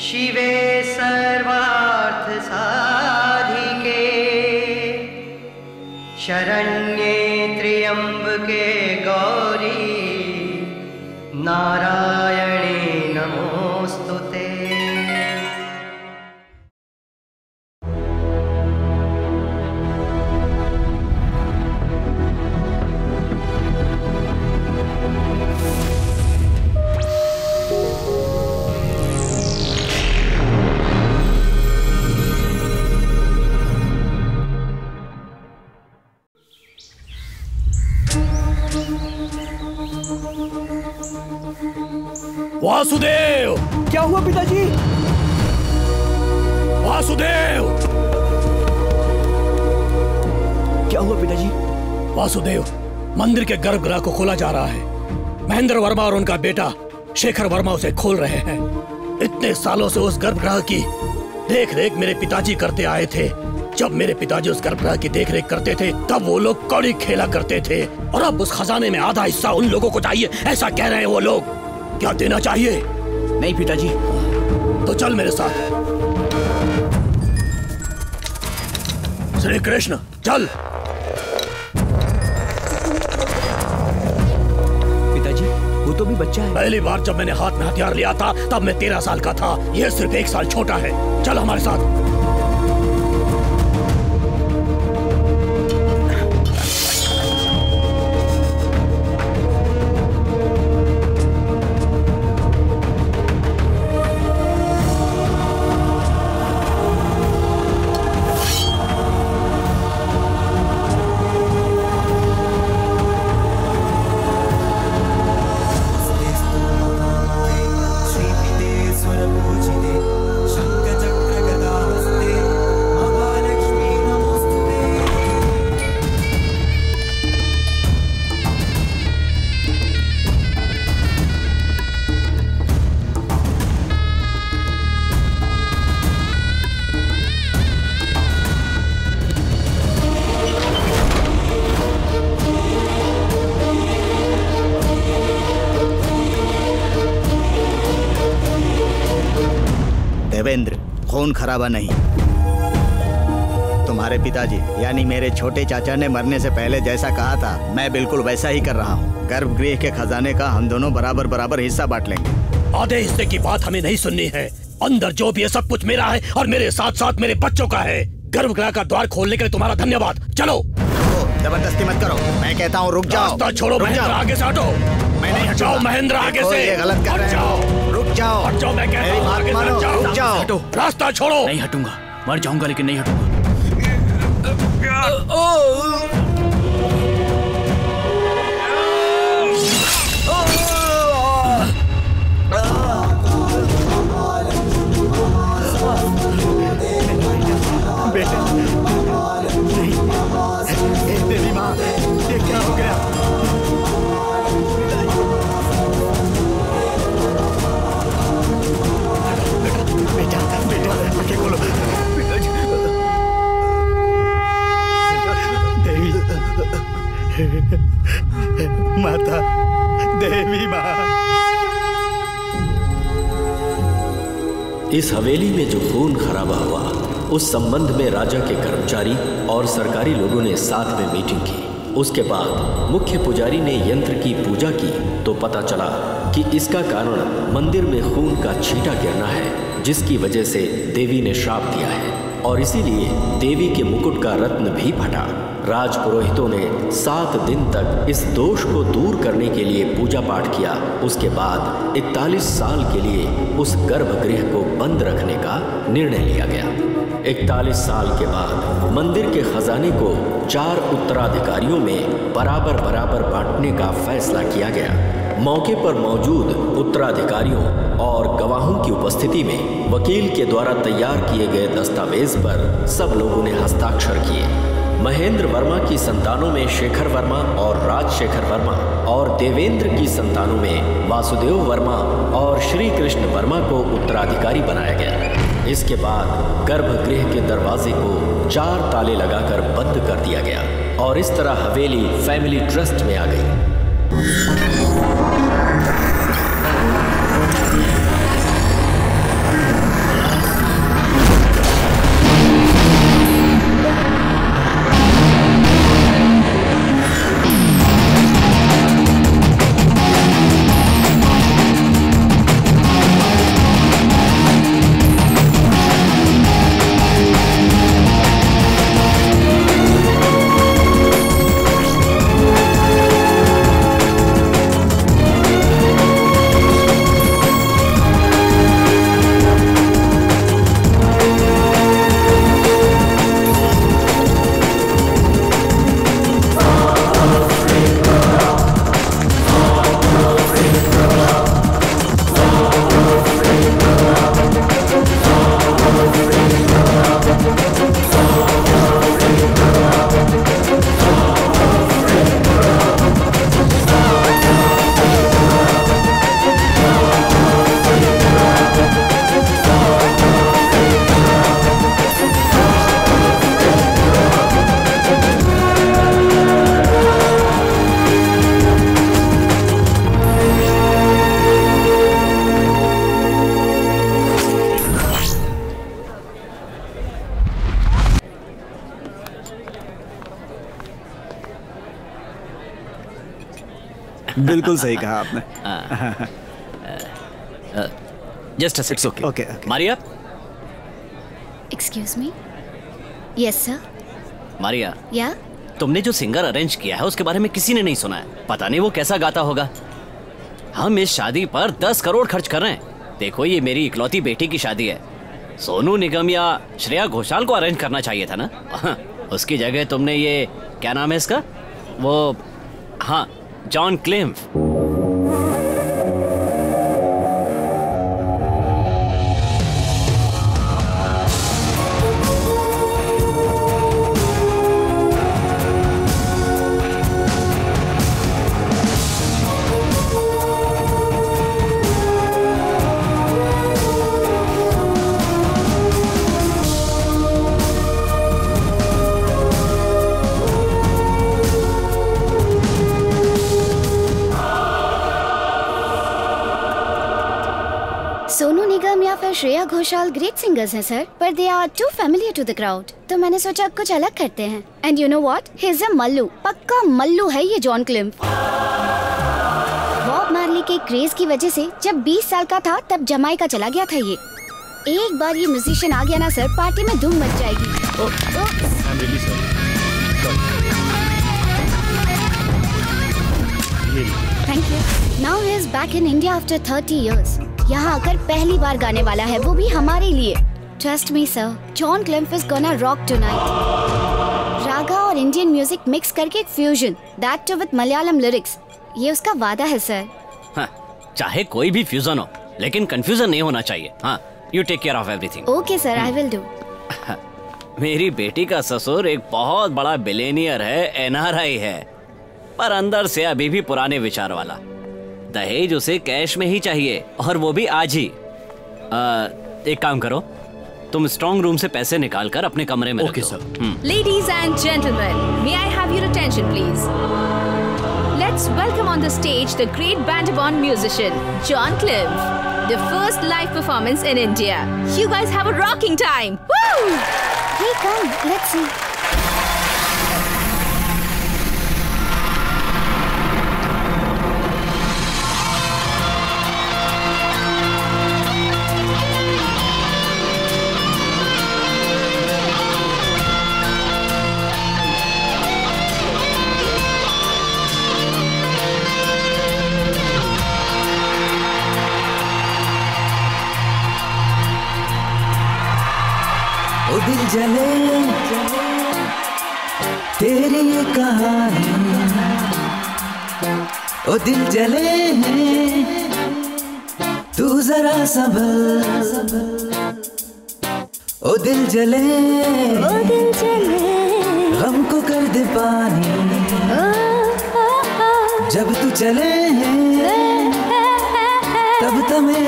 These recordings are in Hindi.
शिवे सर्वार्थ साधिके शरण्ये त्र्यंबके गौरी नारायणे नमोस्तुते। वासुदेव! क्या हुआ पिताजी? वासुदेव! क्या हुआ पिताजी? वासुदेव, मंदिर के गर्भगृह को खोला जा रहा है। महेंद्र वर्मा और उनका बेटा शेखर वर्मा उसे खोल रहे हैं। इतने सालों से उस गर्भगृह की देख रेख मेरे पिताजी करते आए थे। जब मेरे पिताजी उस गर्भगृह की देख रेख करते थे तब वो लोग कौड़ी खेला करते थे, और अब उस खजाने में आधा हिस्सा उन लोगों को चाहिए, ऐसा कह रहे हैं वो लोग। क्या देना चाहिए? नहीं पिताजी। तो चल मेरे साथ। श्री कृष्ण चल। पिताजी वो तो भी बच्चा है। पहली बार जब मैंने हाथ में हथियार लिया था तब मैं 13 साल का था, ये सिर्फ 1 साल छोटा है। चल हमारे साथ। देवेंद्र, खून खराबा नहीं। तुम्हारे पिताजी यानी मेरे छोटे चाचा ने मरने से पहले जैसा कहा था मैं बिल्कुल वैसा ही कर रहा हूँ। गर्भगृह के खजाने का हम दोनों बराबर बराबर हिस्सा बांट लेंगे। आधे हिस्से की बात हमें नहीं सुननी है। अंदर जो भी है सब कुछ मेरा है और मेरे साथ साथ मेरे बच्चों का है। गर्भगृह का द्वार खोलने के लिए तुम्हारा धन्यवाद। चलो। जबरदस्ती मत करो, मैं कहता हूँ रुक जाओ। रास्ता छोड़ो महेंद्र, आगे से हटो। मैं नहीं जाओ महेंद्र, आगे से। ये गलत कर रहे हो। रुक जाओ। हट जाओ, मैं कहता हूँ आगे से जाओ। रुक जाओ। हटो। रास्ता छोड़ो। नहीं हटूंगा, मर जाऊंगा लेकिन नहीं हटूंगा। बेटा नहीं, देवी माँ, ये क्या हो गया? बेटा बेटा आंखें खोलो। देवी माता, देवी माँ। इस हवेली में जो खून खराबा हुआ उस संबंध में राजा के कर्मचारी और सरकारी लोगों ने साथ में मीटिंग की। उसके बाद मुख्य पुजारी ने यंत्र की पूजा की तो पता चला कि इसका कारण मंदिर में खून का छींटा गिरना है, जिसकी वजह से देवी ने श्राप दिया है और इसीलिए देवी के मुकुट का रत्न भी फटा। राजपुरोहितों ने 7 दिन तक इस दोष को दूर करने के लिए पूजा पाठ किया। उसके बाद 41 साल के लिए उस गर्भगृह को बंद रखने का निर्णय लिया गया। 41 साल के बाद मंदिर के खजाने को 4 उत्तराधिकारियों में बराबर बराबर बांटने का फैसला किया गया। मौके पर मौजूद उत्तराधिकारियों और गवाहों की उपस्थिति में वकील के द्वारा तैयार किए गए दस्तावेज पर सब लोगों ने हस्ताक्षर किए। महेंद्र वर्मा की संतानों में शेखर वर्मा और राजशेखर वर्मा और देवेंद्र की संतानों में वासुदेव वर्मा और श्री कृष्ण वर्मा को उत्तराधिकारी बनाया गया। इसके बाद गर्भगृह के दरवाजे को 4 ताले लगाकर बंद कर दिया गया और इस तरह हवेली फैमिली ट्रस्ट में आ गई। बिल्कुल सही कहा आपने। Just a second. Okay. Maria. Excuse me. Yes sir. Maria, या तुमने जो सिंगर अरेंज किया है उसके बारे में किसी ने नहीं सुना है। पता नहीं वो कैसा गाता होगा। हम इस शादी पर 10 करोड़ खर्च कर रहे हैं। देखो, ये मेरी इकलौती बेटी की शादी है। सोनू निगम या श्रेया घोषाल को अरेंज करना चाहिए था ना। उसकी जगह तुमने ये, क्या नाम है इसका, वो, हाँ, जॉन क्लेम्फ। सोनू निगम या फिर श्रेया घोषाल ग्रेट सिंगर्स हैं सर, पर they are too familiar to the crowd. तो मैंने सोचा कुछ अलग करते हैं। And you know what, he is a Mallu, पक्का मल्लू है ये जॉन क्लिम्फ। बॉब मार्ली के क्रेज की वजह से जब 20 साल का था तब जमाइका चला गया था ये। एक बार ये म्यूजिशियन आ गया ना सर, पार्टी में धूम मच जाएगी। Thank you. Now he is back in India after 30 years। यहाँ आकर पहली बार गाने वाला है, वो भी हमारे लिए। Trust me sir, John Klimf is gonna rock tonight. Raga और इंडियन म्यूजिक मिक्स करके एक fusion, that too with Malayalam lyrics. ये उसका वादा है सर। हाँ, चाहे कोई भी फ्यूजन हो, लेकिन कंफ्यूजन नहीं होना चाहिए। हाँ, you take care of everything. Okay sir, I will do. मेरी बेटी का ससुर एक बहुत बड़ा बिलियनियर है, NRI है, पर अंदर से अभी भी पुराने विचार वाला। दहेज उसे कैश में ही चाहिए, और वो भी आज ही। एक काम करो, तुम स्ट्रॉन्ग रूम से पैसे निकाल कर अपने कमरे में okay sir. Ladies and gentlemen, may I have your attention please? Let's welcome on the stage the great band-born musician, John Cliff. The first live performance in India. You guys have a rocking time. Woo! Hey, come, let's see. ओ दिल जले तेरी ये कहानी, ओ दिल जले तू जरा संभल, ओ दिल जले गम को कर दे पानी, जब तू चले तब थमे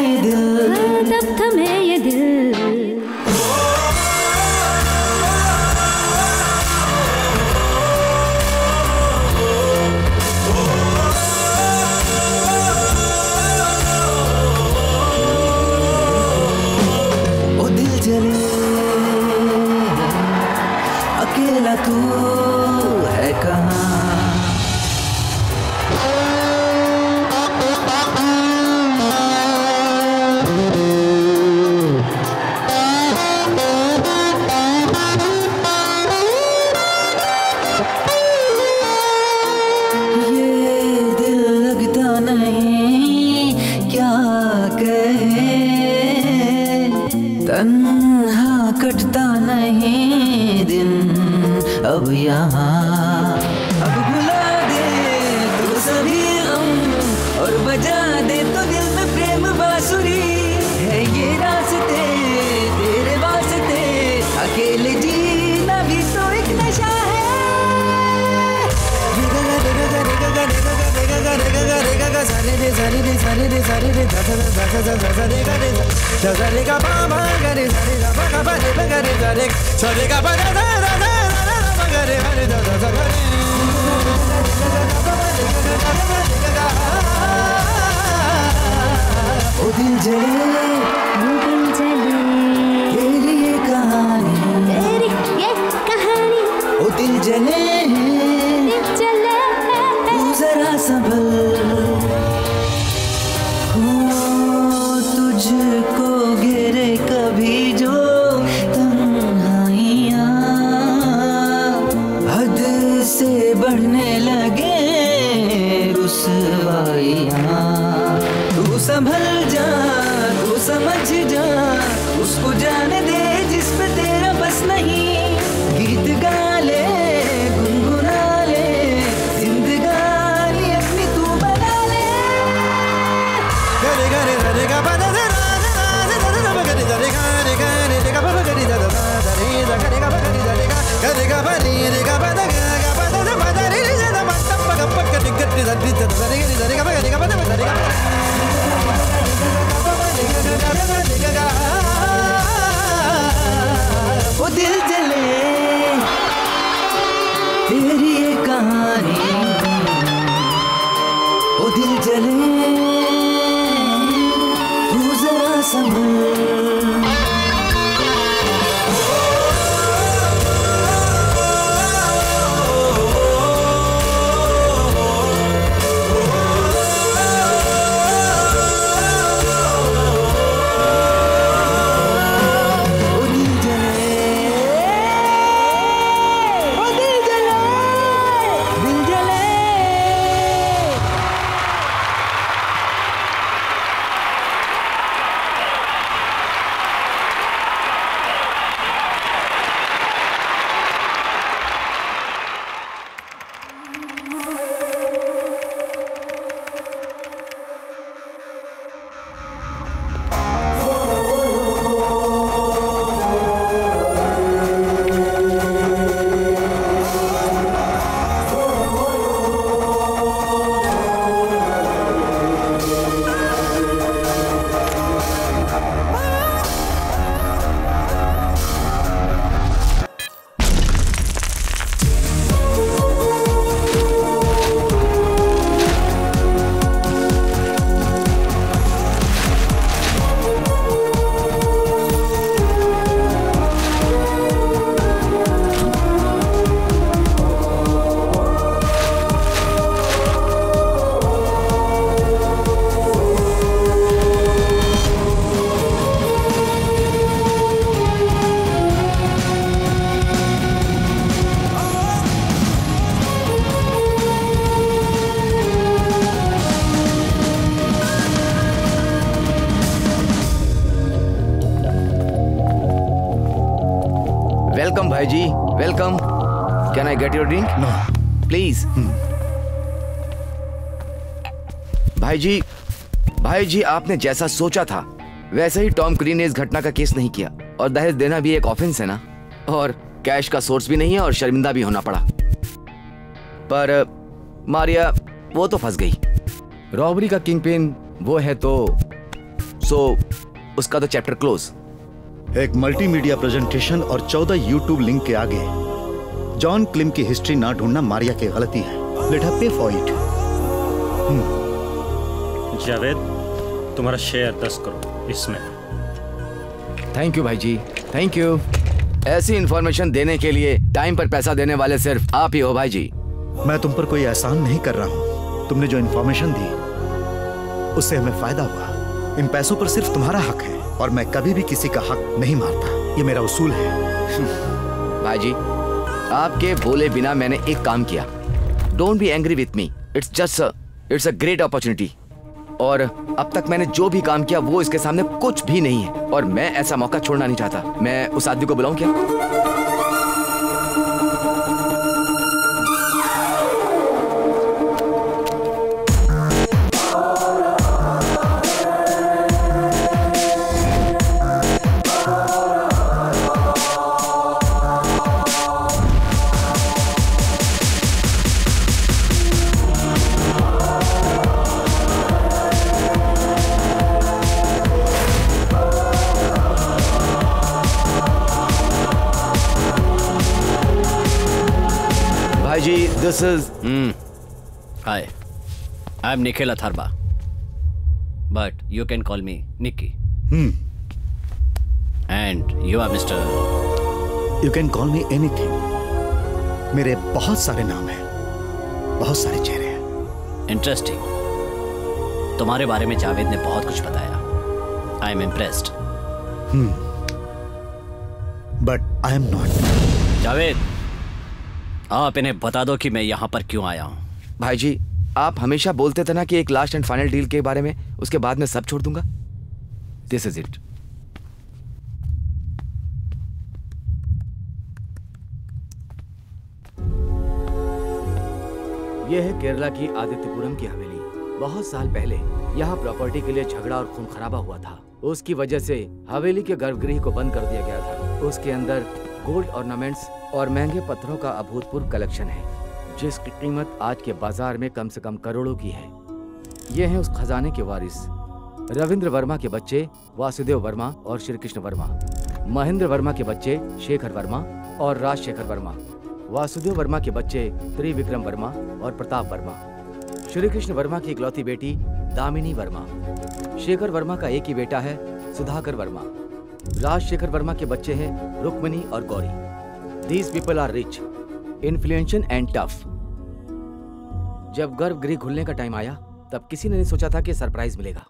ये दिल। अकेला तू है कहाँ? ये दिल लगता नहीं, क्या कहे, तन्हा कटता नहीं दिन अब यहाँ। अब भुला दे तू सभी गम और बजा दे तो दिल में प्रेम बांसुरी है। ये रास्ते तेरे वास्ते, अकेले जीना भी तो एक नशा है। ओ दिल जले तेरी ये कहानी, ओ दिल जले तू जरा संभल। चले तू जरा संभल। वेलकम भाई जी, welcome. Can I get your drink? No please. भाई जी आपने जैसा सोचा था वैसे ही टॉम क्रीन ने इस घटना का केस नहीं किया, और दहेज देना भी एक ऑफेंस है ना, और कैश का सोर्स भी नहीं है, और शर्मिंदा भी होना पड़ा। पर मारिया वो तो फंस गई। रॉबरी का किंग पिन वो है तो उसका तो चैप्टर क्लोज। एक मल्टीमीडिया प्रेजेंटेशन और 14 यूट्यूब लिंक के आगे जॉन क्लिम की हिस्ट्री ना ढूंढना मारिया की गलती है। लेट हर पे फॉर इट। जावेद, तुम्हारा शेयर 10 करोड़ इसमें। थैंक यू भाई जी, थैंक यू। ऐसी इंफॉर्मेशन देने के लिए टाइम पर पैसा देने वाले सिर्फ आप ही हो भाई जी। मैं तुम पर कोई एहसान नहीं कर रहा हूँ। तुमने जो इंफॉर्मेशन दी उससे हमें फायदा हुआ। इन पैसों पर सिर्फ तुम्हारा हक है, और मैं कभी भी किसी का हक नहीं मारता। ये मेरा उसूल है। भाई जी आपके बोले बिना मैंने एक काम किया। Don't be angry with me, it's a great opportunity. और अब तक मैंने जो भी काम किया वो इसके सामने कुछ भी नहीं है, और मैं ऐसा मौका छोड़ना नहीं चाहता। मैं उस आदमी को बुलाऊं क्या? This is Hi, I'm Nikhil Atharba, but you can call me Nicky. And you are Mr. You can call me anything. मेरे बहुत सारे नाम हैं, बहुत सारे चेहरे हैं। Interesting. तुम्हारे बारे में जावेद ने बहुत कुछ बताया। I am impressed. But I am not. Javed, आप इन्हें बता दो कि मैं यहाँ पर क्यों आया हूँ। भाई जी आप हमेशा बोलते थे ना कि एक लास्ट एंड फाइनल डील के बारे में, उसके बाद मैं सब छोड़ दूंगा। This is it. यह है केरला की आदित्यपुरम की हवेली। बहुत साल पहले यहाँ प्रॉपर्टी के लिए झगड़ा और खून खराबा हुआ था। उसकी वजह से हवेली के गर्भगृह को बंद कर दिया गया था। उसके अंदर गोल्ड ऑर्नामेंट्स और महंगे पत्थरों का अभूतपूर्व कलेक्शन है, जिसकी कीमत आज के बाजार में कम से कम करोड़ों की है। ये हैं उस खजाने के वारिस, रविंद्र वर्मा के बच्चे वासुदेव वर्मा और श्री कृष्ण वर्मा, महेंद्र वर्मा के बच्चे शेखर वर्मा और राजशेखर वर्मा, वासुदेव वर्मा के बच्चे त्रिविक्रम वर्मा और प्रताप वर्मा। श्री कृष्ण वर्मा की इकलौती बेटी दामिनी वर्मा। शेखर वर्मा का एक ही बेटा है, सुधाकर वर्मा। राजशेखर वर्मा के बच्चे हैं रुक्मणी और Gauri. These people are rich, influential and tough। जब गर्भगृह खुलने का टाइम आया तब किसी ने नहीं सोचा था कि सरप्राइज मिलेगा।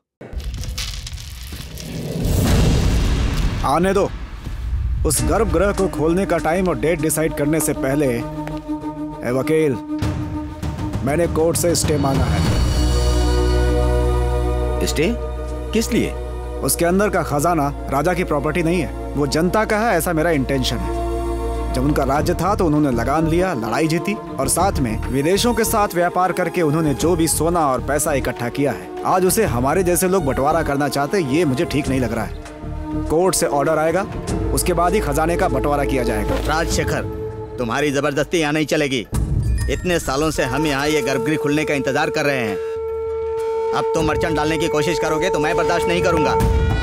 आने दो। उस गर्भगृह को खोलने का टाइम और डेट डिसाइड करने से पहले ए वकील, मैंने कोर्ट से स्टे मांगा है। स्टे? किस लिए? उसके अंदर का खजाना राजा की प्रॉपर्टी नहीं है, वो जनता का है, ऐसा मेरा इंटेंशन है। जब उनका राज्य था तो उन्होंने लगान लिया, लड़ाई जीती और साथ में विदेशों के साथ व्यापार करके उन्होंने जो भी सोना और पैसा इकट्ठा किया है, आज उसे हमारे जैसे लोग बंटवारा करना चाहते, ये मुझे ठीक नहीं लग रहा है। कोर्ट से ऑर्डर आएगा, उसके बाद ही खजाने का बंटवारा किया जाएगा। राजशेखर, तुम्हारी जबरदस्ती यहाँ नहीं चलेगी। इतने सालों से हम यहाँ ये गर्भगृह खुलने का इंतजार कर रहे हैं। अब तुम अड़चन डालने की कोशिश करोगे तो मैं बर्दाश्त नहीं करूंगा।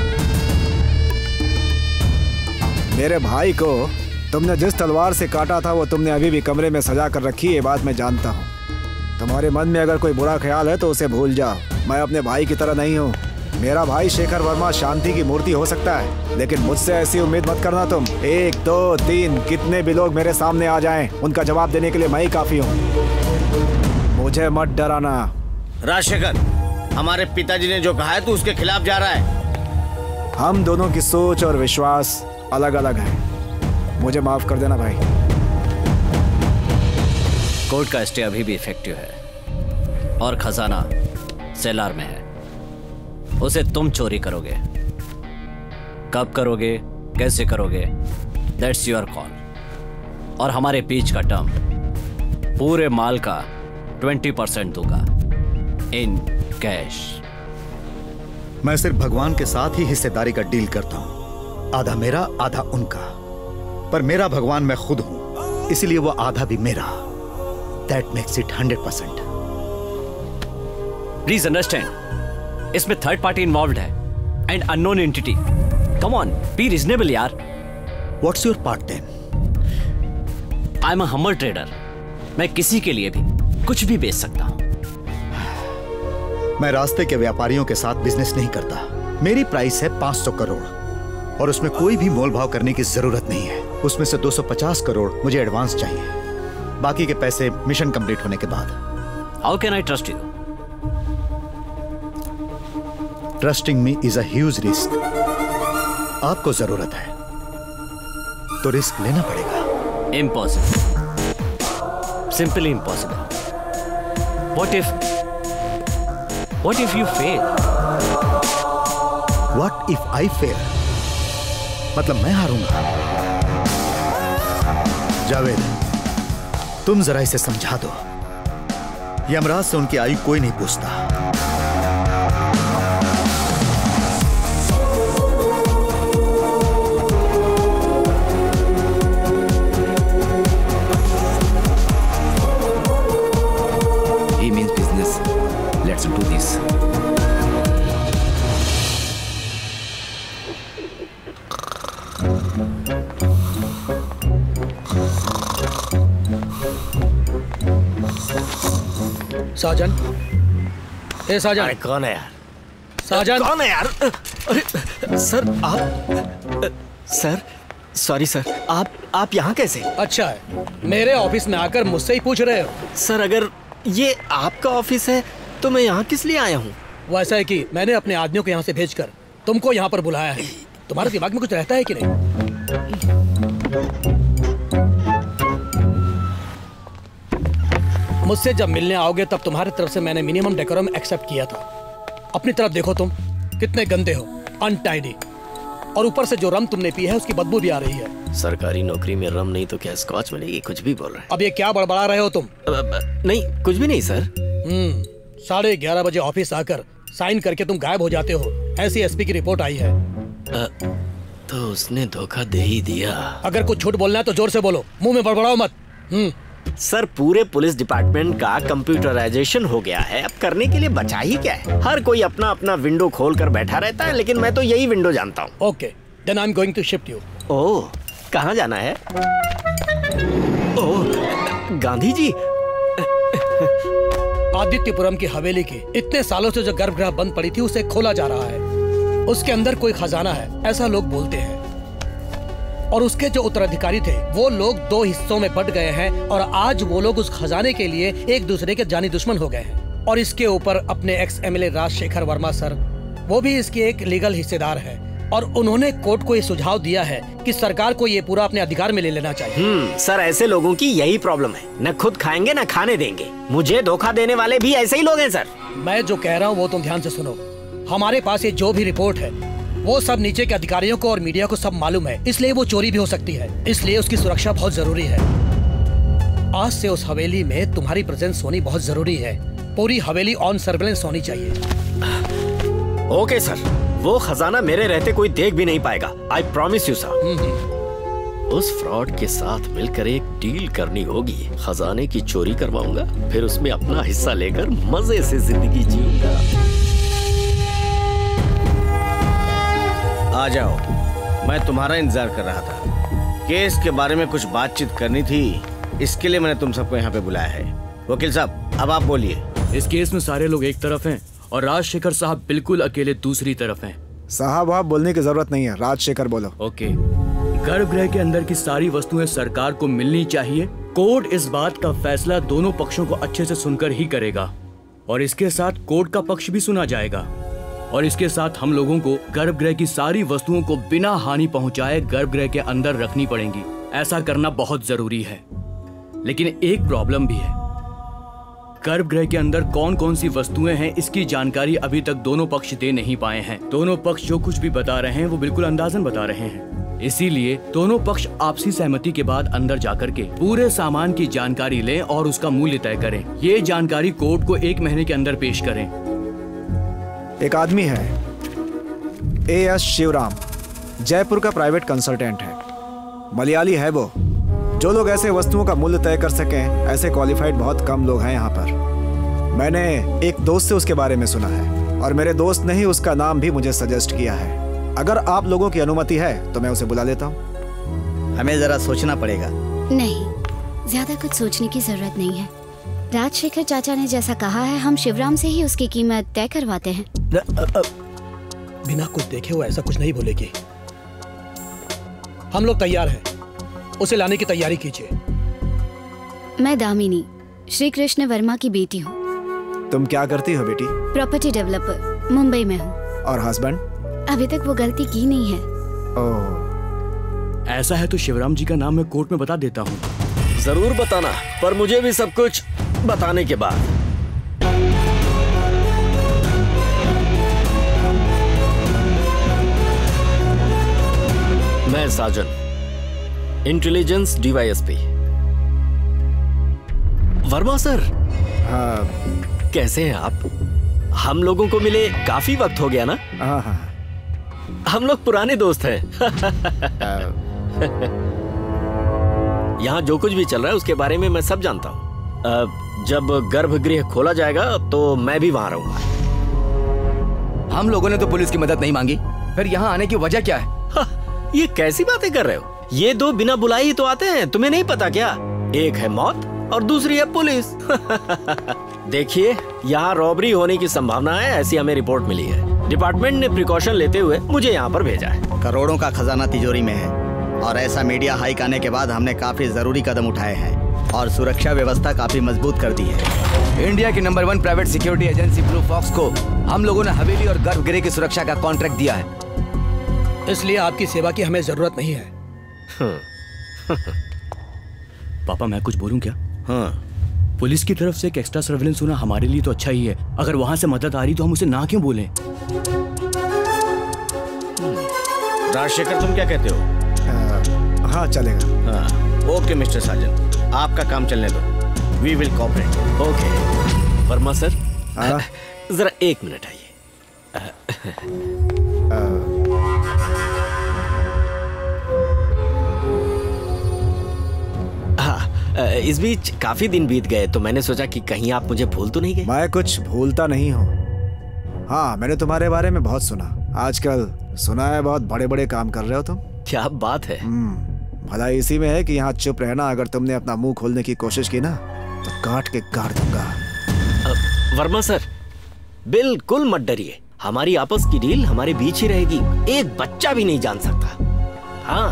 मेरे भाई को तुमने जिस तलवार से काटा था वो तुमने अभी भी कमरे में सजा कर रखी है, ये बात मैं जानता हूँ। तुम्हारे मन में अगर कोई बुरा ख्याल है तो उसे भूल जाओ। मैं अपने भाई की तरह नहीं हूँ। मेरा भाई शेखर वर्मा शांति की मूर्ति हो सकता है, लेकिन मुझसे ऐसी उम्मीद मत करना तुम। 1, 2, 3 कितने भी लोग मेरे सामने आ जाएं, उनका जवाब देने के लिए मैं ही काफी हूँ। मुझे मत डराना। राजशेखर, हमारे पिताजी ने जो कहा है तू उसके खिलाफ जा रहा है। हम दोनों की सोच और विश्वास अलग अलग है। मुझे माफ कर देना भाई। कोर्ट का स्टे अभी भी इफेक्टिव है और खजाना सेलार में है। उसे तुम चोरी करोगे। कब करोगे, कैसे करोगे, दैट्स योर कॉल। और हमारे बीच का टर्म पूरे माल का 20% दूंगा इन कैश। मैं सिर्फ भगवान के साथ ही हिस्सेदारी का डील करता हूं, आधा मेरा आधा उनका। पर मेरा भगवान मैं खुद हूं, इसलिए वो आधा भी मेरा। That makes it 100%। Please understand, इसमें थर्ड पार्टी इन्वॉल्व्ड है and unknown entity. Come on, be reasonable यार। What's your part then? I am a humble trader. मैं किसी के लिए भी कुछ भी बेच सकता हूं। मैं रास्ते के व्यापारियों के साथ बिजनेस नहीं करता। मेरी प्राइस है 500 करोड़ और उसमें कोई भी मोल भाव करने की जरूरत नहीं है। उसमें से 250 करोड़ मुझे एडवांस चाहिए, बाकी के पैसे मिशन कंप्लीट होने के बाद। How can I trust you? Trusting me is a huge risk. आपको जरूरत है तो रिस्क लेना पड़ेगा। Impossible, simply impossible. What if you fail? What if I fail? मतलब मैं हारूंगा। जावेद, तुम जरा इसे समझा दो। यमराज से उनकी आयु कोई नहीं पूछता। He means business. Let's do this. साजन, ए साजन। अरे कौन है यार? साजन कौन है यार? अरे सर, आप सर, सॉरी सर, आप यहाँ कैसे? अच्छा है, मेरे ऑफिस में आकर मुझसे ही पूछ रहे हो? सर, अगर ये आपका ऑफिस है तो मैं यहाँ किस लिए आया हूँ? वैसा है कि मैंने अपने आदमियों को यहाँ से भेजकर तुमको यहाँ पर बुलाया है। तुम्हारे दिमाग में कुछ रहता है कि नहीं? मुझसे जब मिलने आओगे तब तुम्हारी तरफ से मैंने मिनिमम डेकोरम एक्सेप्ट किया था। अपनी तरफ देखो, तुम कितने गंदे हो, अनटाइडी, और ऊपर से जो रम तुमने पी है उसकी बदबू भी आ रही है। सरकारी नौकरी में रम नहीं तो क्या स्कॉच मिलेगी? कुछ भी बोल रहे हैं। अब ये क्या बड़बड़ा रहे हो तुम? नहीं, कुछ भी नहीं सर। 11:30 बजे ऑफिस आकर साइन करके तुम गायब हो जाते हो, ऐसी एसपी की रिपोर्ट आई है। तो उसने धोखा दे ही दिया। अगर कुछ झूठ बोलना है तो जोर से बोलो, मुंह में बड़बड़ाओ मत। सर, पूरे पुलिस डिपार्टमेंट का कंप्यूटराइजेशन हो गया है, अब करने के लिए बचा ही क्या है? हर कोई अपना अपना विंडो खोल कर बैठा रहता है, लेकिन मैं तो यही विंडो जानता हूँ। Okay, then I am going to shift you. Oh, कहाँ जाना है? ओह, गांधी जी। आदित्यपुरम की हवेली की इतने सालों से जो गर्भगृह बंद पड़ी थी उसे खोला जा रहा है। उसके अंदर कोई खजाना है ऐसा लोग बोलते हैं, और उसके जो उत्तराधिकारी थे वो लोग 2 हिस्सों में बंट गए हैं और आज वो लोग उस खजाने के लिए एक दूसरे के जानी दुश्मन हो गए हैं। और इसके ऊपर अपने ex MLA Rajshekhar Verma sir, वो भी इसके एक लीगल हिस्सेदार है और उन्होंने कोर्ट को ये सुझाव दिया है कि सरकार को ये पूरा अपने अधिकार में ले लेना चाहिए। सर ऐसे लोगों की यही प्रॉब्लम है, न खुद खाएंगे न खाने देंगे। मुझे धोखा देने वाले भी ऐसे ही लोग हैं सर। मैं जो कह रहा हूँ वो तुम ध्यान से सुनो। हमारे पास ये जो भी रिपोर्ट है वो सब नीचे के अधिकारियों को और मीडिया को सब मालूम है, इसलिए वो चोरी भी हो सकती है, इसलिए उसकी सुरक्षा बहुत जरूरी है। आज से उस हवेली में तुम्हारी प्रेजेंस होनी बहुत जरूरी है। पूरी हवेली ऑन सर्वेलेंस होनी चाहिए। ओके सर, वो खजाना मेरे रहते कोई देख भी नहीं पाएगा। I promise you sir. उस फ्रॉड के साथ मिलकर एक डील करनी होगी। खजाने की चोरी करवाऊंगा, फिर उसमें अपना हिस्सा लेकर मजे से जिंदगी जीऊंगा। आ जाओ, मैं तुम्हारा इंतजार कर रहा था। केस के बारे में कुछ बातचीत करनी थी, इसके लिए मैंने तुम सबको यहाँ पे बुलाया है। वकील साहब, अब आप बोलिए। इस केस में सारे लोग एक तरफ हैं और राजशेखर साहब बिल्कुल अकेले दूसरी तरफ हैं। साहब आप बोलने की जरूरत नहीं है, राजशेखर बोलो। ओके। गर्भगृह के अंदर की सारी वस्तुएं सरकार को मिलनी चाहिए। कोर्ट इस बात का फैसला दोनों पक्षों को अच्छे से सुनकर ही करेगा और इसके साथ कोर्ट का पक्ष भी सुना जाएगा। और इसके साथ हम लोगों को गर्भगृह की सारी वस्तुओं को बिना हानि पहुंचाए गर्भगृह के अंदर रखनी पड़ेंगी। ऐसा करना बहुत जरूरी है। लेकिन एक प्रॉब्लम भी है, गर्भगृह के अंदर कौन कौन सी वस्तुएं हैं इसकी जानकारी अभी तक दोनों पक्ष दे नहीं पाए हैं। दोनों पक्ष जो कुछ भी बता रहे हैं वो बिल्कुल अंदाजन बता रहे हैं। इसीलिए दोनों पक्ष आपसी सहमति के बाद अंदर जाकर के पूरे सामान की जानकारी लें और उसका मूल्य तय करें। ये जानकारी कोर्ट को 1 महीने के अंदर पेश करें। एक आदमी है A.S. शिवराम, जयपुर का प्राइवेट कंसल्टेंट है। मलयाली है वो। जो लोग ऐसे वस्तुओं का मूल्य तय कर सकें, ऐसे क्वालिफाइड बहुत कम लोग हैं यहाँ पर। मैंने एक दोस्त से उसके बारे में सुना है और मेरे दोस्त ने ही उसका नाम भी मुझे सजेस्ट किया है। अगर आप लोगों की अनुमति है तो मैं उसे बुला लेता हूँ। हमें जरा सोचना पड़ेगा। नहीं, ज्यादा कुछ सोचने की जरूरत नहीं है। राजशेखर चाचा ने जैसा कहा है, हम शिवराम से ही उसकी कीमत तय करवाते हैं। बिना कुछ देखे वो ऐसा कुछ नहीं बोलेगी। हम लोग तैयार हैं, उसे लाने की तैयारी कीजिए। मैं दामिनी, श्री कृष्ण वर्मा की बेटी हूँ। तुम क्या करती हो बेटी? प्रॉपर्टी डेवलपर, मुंबई में हूँ। और हस्बैंड? अभी तक वो गलती की नहीं है। ओह, ऐसा है तो शिवराम जी का नाम मैं कोर्ट में बता देता हूँ। जरूर बताना, पर मुझे भी सब कुछ बताने के बाद। मैं Sajan, intelligence DYSP। Verma sir. हाँ। कैसे हैं आप? हम लोगों को मिले काफी वक्त हो गया ना? हाँ। हम लोग पुराने दोस्त हैं। यहाँ जो कुछ भी चल रहा है उसके बारे में मैं सब जानता हूँ। जब गर्भगृह खोला जाएगा तो मैं भी वहाँ रहूंगा। हम लोगों ने तो पुलिस की मदद नहीं मांगी, फिर यहाँ आने की वजह क्या है? ये कैसी बातें कर रहे हो? ये 2 बिना बुलाए ही तो आते हैं, तुम्हें नहीं पता क्या? एक है मौत और दूसरी है पुलिस। देखिए, यहाँ रॉबरी होने की संभावना है, ऐसी हमें रिपोर्ट मिली है। डिपार्टमेंट ने प्रिकॉशन लेते हुए मुझे यहाँ पर भेजा है। करोड़ों का खजाना तिजोरी में है और ऐसा मीडिया हाइक आने के बाद हमने काफी जरूरी कदम उठाए हैं और सुरक्षा व्यवस्था काफी मजबूत कर दी है। इंडिया की number 1 private security agency Blue Fox को हम लोगों ने हवेली और गर्भगृह की सुरक्षा का कॉन्ट्रैक्ट दिया है, इसलिए आपकी सेवा की हमें जरूरत नहीं है। पापा मैं कुछ बोलूं क्या? हाँ। पुलिस की तरफ से एक एक्स्ट्रा सर्वेलेंस होना हमारे लिए तो अच्छा ही है। अगर वहां से मदद आ रही तो हम उसे ना क्यों बोलें? राजशेखर, तुम क्या कहते हो? हाँ चलेगा। हाँ, ओके मिस्टर साजन, आपका काम चलने दो। We will cooperate. Okay. Verma sir, हाँ? जरा 1 मिनट आइए। इस बीच काफी दिन बीत गए तो मैंने सोचा कि कहीं आप मुझे भूल तो नहीं गए। मैं कुछ भूलता नहीं हूँ। हाँ, मैंने तुम्हारे बारे में बहुत सुना। आजकल सुना है बहुत बड़े बड़े काम कर रहे हो तुम। क्या बात है। भला इसी में है कि यहाँ चुप रहना। अगर तुमने अपना मुंह खोलने की कोशिश की ना तो काट के गाड़ दूंगा। वर्मा सर, बिल्कुल मत डरिए। हमारी आपस की डील हमारे बीच ही रहेगी, एक बच्चा भी नहीं जान सकता। हाँ,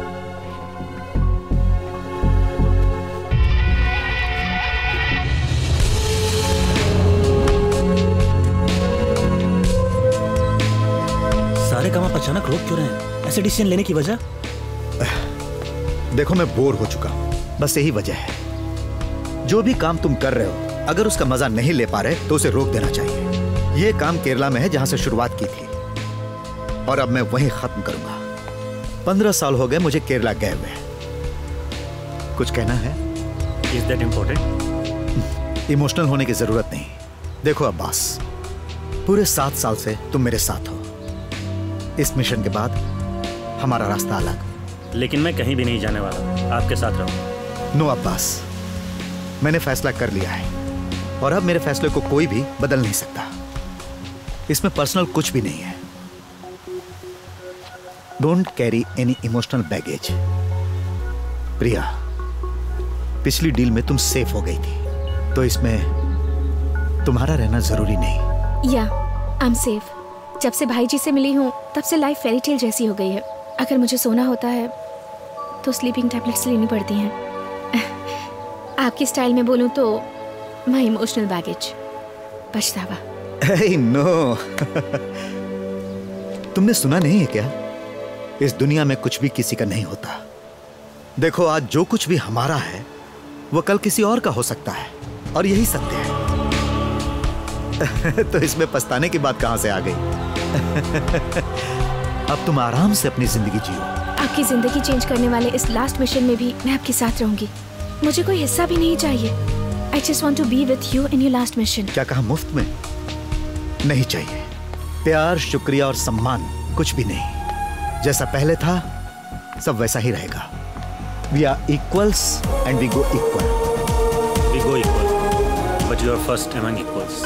सारे काम आप अचानक रोक क्यों रहे हैं? ऐसे डिसीजन लेने की वजह? देखो, मैं बोर हो चुका हूं, बस यही वजह है। जो भी काम तुम कर रहे हो, अगर उसका मजा नहीं ले पा रहे तो उसे रोक देना चाहिए। ये काम केरला में है जहां से शुरुआत की थी, और अब मैं वहीं खत्म करूंगा। 15 साल हो गए मुझे केरला गए हुए। कुछ कहना है? Is that important? इमोशनल होने की जरूरत नहीं। देखो अब्बास, पूरे 7 साल से तुम मेरे साथ हो। इस मिशन के बाद हमारा रास्ता अलग। लेकिन मैं कहीं भी नहीं जाने वाला, आपके साथ रहूंगा। नो अब्बास, मैंने फैसला कर लिया है, और अब मेरे फैसले को कोई भी बदल नहीं सकता। इसमें पर्सनल कुछ भी नहीं है। Don't carry any emotional baggage. Priya, पिछली डील में तुम सेफ हो गई थी, तो इसमें तुम्हारा रहना जरूरी नहीं। या आई एम सेफ। जब से भाई जी से मिली हूँ तब से लाइफ फेरी टेल जैसी हो गई है। अगर मुझे सोना होता है तो स्लीपिंग टैबलेट्स लेनी पड़ती हैं। आपकी स्टाइल में बोलूँ तो माय इमोशनल बैगेज, पछतावा। Hey, no. तुमने सुना नहीं है क्या? इस दुनिया में कुछ भी किसी का नहीं होता। देखो, आज जो कुछ भी हमारा है वो कल किसी और का हो सकता है, और यही सत्य है। तो इसमें पछताने की बात कहां से आ गई? अब तुम आराम से अपनी जिंदगी जियो। आपकी जिंदगी चेंज करने वाले इस लास्ट मिशन में भी मैं आपके साथ रहूंगी। मुझे कोई हिस्सा भी नहीं चाहिए। I just want to be with you in your last mission. क्या कहा? मुफ्त में नहीं चाहिए। प्यार, शुक्रिया और सम्मान कुछ भी नहीं। जैसा पहले था सब वैसा ही रहेगा। We are equals and we go equal. We go equal, but you are first among equals.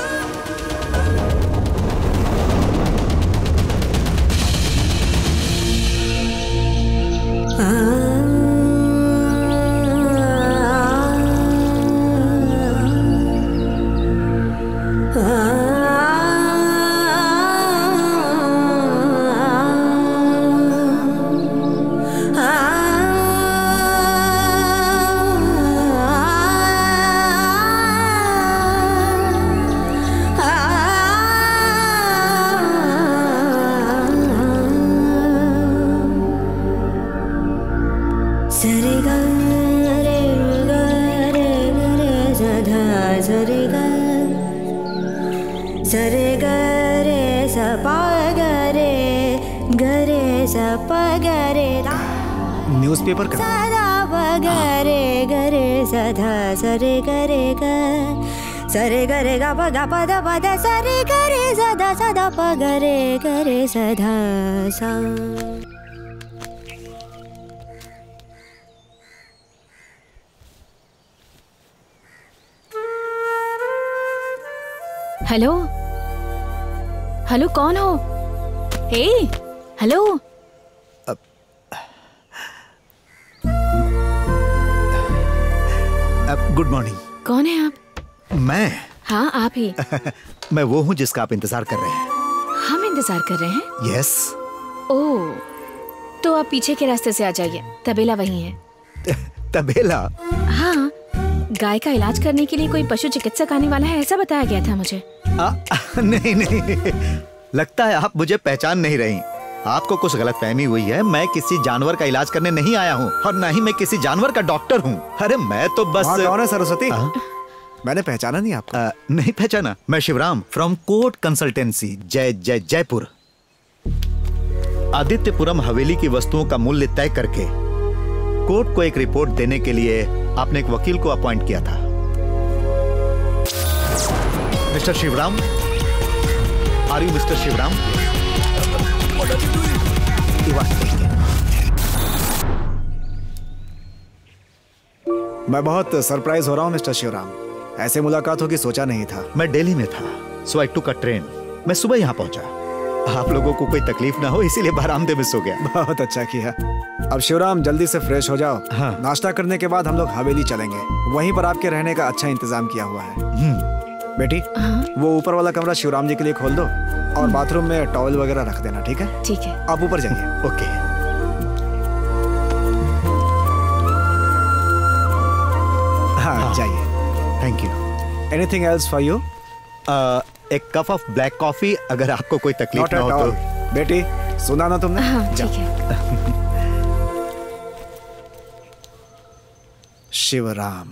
Newspaper का सरे गरे ग सरे गरे गा प गा प द प द सरे गरे सदा सदा प गरे गरे सदा सा। हेलो हेलो, कौन हो? Hey hello. Good morning. कौन है आप? मैं? हाँ, आप ही। मैं वो हूँ जिसका आप इंतजार कर रहे हैं। हम इंतजार कर रहे हैं? यस। ओह, तो आप पीछे के रास्ते से आ जाइए, तबेला वहीं है। तबेला? हाँ, गाय का इलाज करने के लिए कोई पशु चिकित्सक आने वाला है, ऐसा बताया गया था मुझे। नहीं नहीं, लगता है आप मुझे पहचान नहीं रही। आपको कुछ गलतफहमी हुई है। मैं किसी जानवर का इलाज करने नहीं आया हूँ, और ना ही मैं किसी जानवर का डॉक्टर हूँ। अरे मैं तो बस। कौन है सरस्वती? मैंने पहचाना नहीं आपको। नहीं पहचाना? मैं Shivram from court consultancy, Jaipur. Adityapuram हवेली की वस्तुओं का मूल्य तय करके कोर्ट को एक रिपोर्ट देने के लिए आपने एक वकील को अपॉइंट किया था। Mister Shivram, are you mister Shivram? मैं बहुत सरप्राइज हो रहा हूँ मिस्टर शिवराम। ऐसे मुलाकात होगी सोचा नहीं था। मैं दिल्ली में था, सो आई टुक अ ट्रेन। मैं सुबह यहाँ पहुंचा। आप लोगों को कोई तकलीफ ना हो इसीलिए बरामदे में सो गया। बहुत अच्छा किया। अब शिवराम जल्दी से फ्रेश हो जाओ। नाश्ता करने के बाद हम लोग हवेली चलेंगे। वहीं पर आपके रहने का अच्छा इंतजाम किया हुआ है। बेटी वो ऊपर वाला कमरा शिवराम जी के लिए खोल दो और बाथरूम में टॉवल वगैरह रख देना, ठीक है? ठीक है। आप ऊपर जाइए। ओके। हाँ जाइए। Thank you. Anything else for you? एक कप ऑफ ब्लैक कॉफी अगर आपको कोई तकलीफ ना हो तो। बेटी सुना ना तुमने? हाँ ठीक है। शिवराम।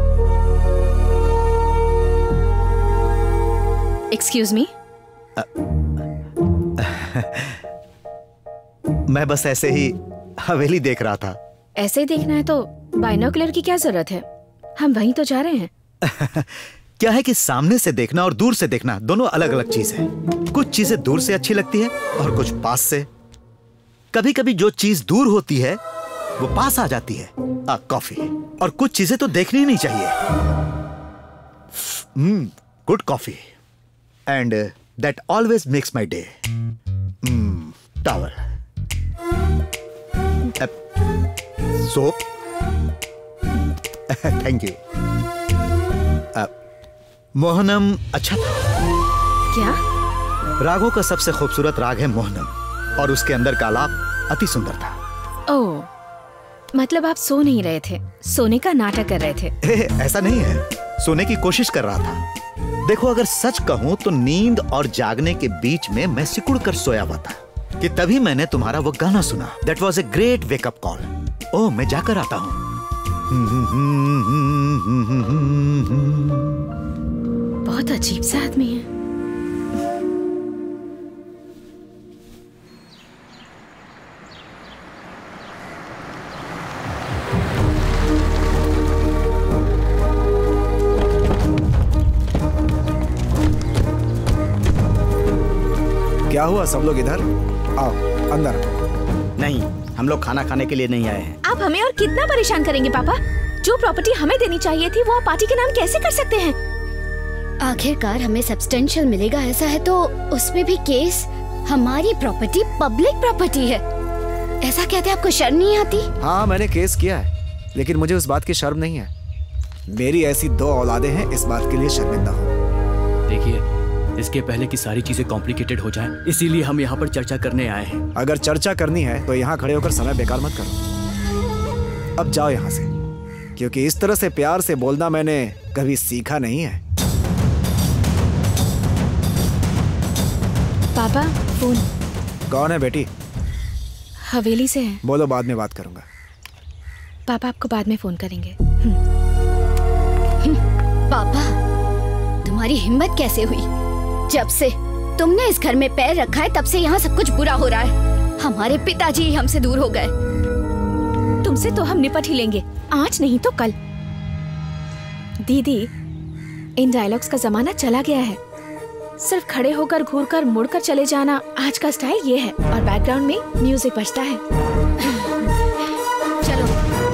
Excuse me. मैं बस ऐसे ही हवेली देख रहा था। ऐसे ही देखना है तो बाइनोकुलर की क्या जरूरत है? हम वहीं तो जा रहे हैं। क्या है कि सामने से देखना और दूर से देखना दोनों अलग अलग चीज है। कुछ चीजें दूर से अच्छी लगती है और कुछ पास से। कभी कभी जो चीज दूर होती है वो पास आ जाती है। कॉफी। और कुछ चीजें तो देखनी ही नहीं चाहिए। Good coffee and that always makes my day. Towel, soap, thank you. Mohanam अच्छा था। क्या? रागों का सबसे खूबसूरत राग है मोहनम और उसके अंदर का आलाप अति सुंदर था। ओह, मतलब आप सो नहीं रहे थे, सोने का नाटक कर रहे थे। ऐसा नहीं है, सोने की कोशिश कर रहा था। देखो अगर सच कहूं तो नींद और जागने के बीच में मैं सिकुड़ कर सोया हुआ था कि तभी मैंने तुम्हारा वो गाना सुना। That was a great wake up call. Oh मैं जाकर आता हूं। बहुत अजीब सा आदमी है। क्या हुआ? सब लोग इधर आओ, अंदर। नहीं, हम लोग खाना खाने के लिए नहीं आए हैं। आप हमें और कितना परेशान करेंगे पापा? जो प्रॉपर्टी हमें देनी चाहिए थी वो आप पार्टी के नाम कैसे कर सकते हैं? आखिरकार हमें सब्सटेंशियल मिलेगा, ऐसा है तो उसमें भी केस। हमारी प्रॉपर्टी पब्लिक प्रॉपर्टी है, ऐसा कहते आपको शर्म नहीं आती? हाँ मैंने केस किया है, लेकिन मुझे उस बात की शर्म नहीं है। मेरी ऐसी 2 औलादें हैं, इस बात के लिए शर्मिंदा हूँ। देखिए, इसके पहले कि सारी चीजें कॉम्प्लिकेटेड हो जाएं, इसीलिए हम यहाँ पर चर्चा करने आए हैं। अगर चर्चा करनी है तो यहाँ खड़े होकर समय बेकार मत करो। अब जाओ यहाँ से, क्योंकि इस तरह से प्यार से बोलना मैंने कभी सीखा नहीं है। पापा फोन। कौन है बेटी? हवेली से है। बोलो, बाद में बात करूंगा। पापा आपको बाद में फोन करेंगे। पापा तुम्हारी हिम्मत कैसे हुई? जब से तुमने इस घर में पैर रखा है तब से यहाँ सब कुछ बुरा हो रहा है। हमारे पिताजी ही हमसे दूर हो गए। तुमसे तो हम निपट ही लेंगे, आज नहीं तो कल। दीदी, इन डायलॉग्स का जमाना चला गया है। सिर्फ खड़े होकर घूरकर मुड़कर चले जाना आज का स्टाइल ये है, और बैकग्राउंड में म्यूजिक बजता है। चलो।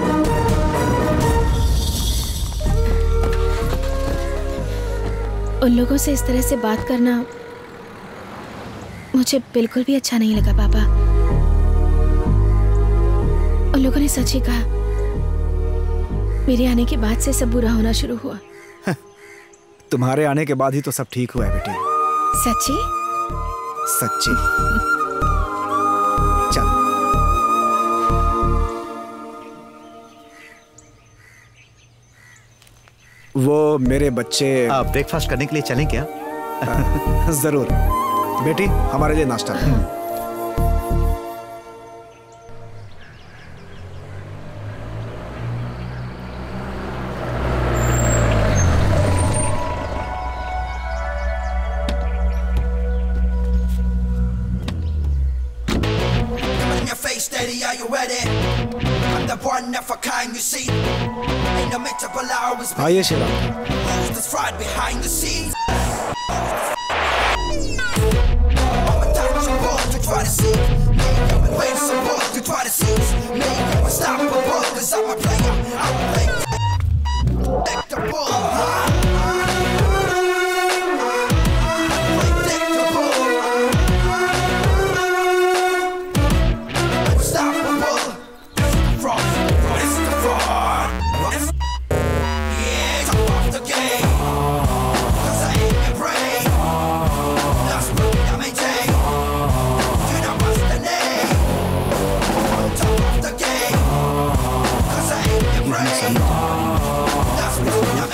उन लोगों से इस तरह से बात करना मुझे बिल्कुल भी अच्छा नहीं लगा पापा। उन लोगों ने सच ही कहा, मेरे आने के बाद से सब बुरा होना शुरू हुआ। तुम्हारे आने के बाद ही तो सब ठीक हुआ है बेटी। सच्ची? सच्ची। चल। वो मेरे बच्चे ब्रेकफास्ट करने के लिए चलें क्या? जरूर बेटी, हमारे लिए नाश्ता। आइए शिवराम।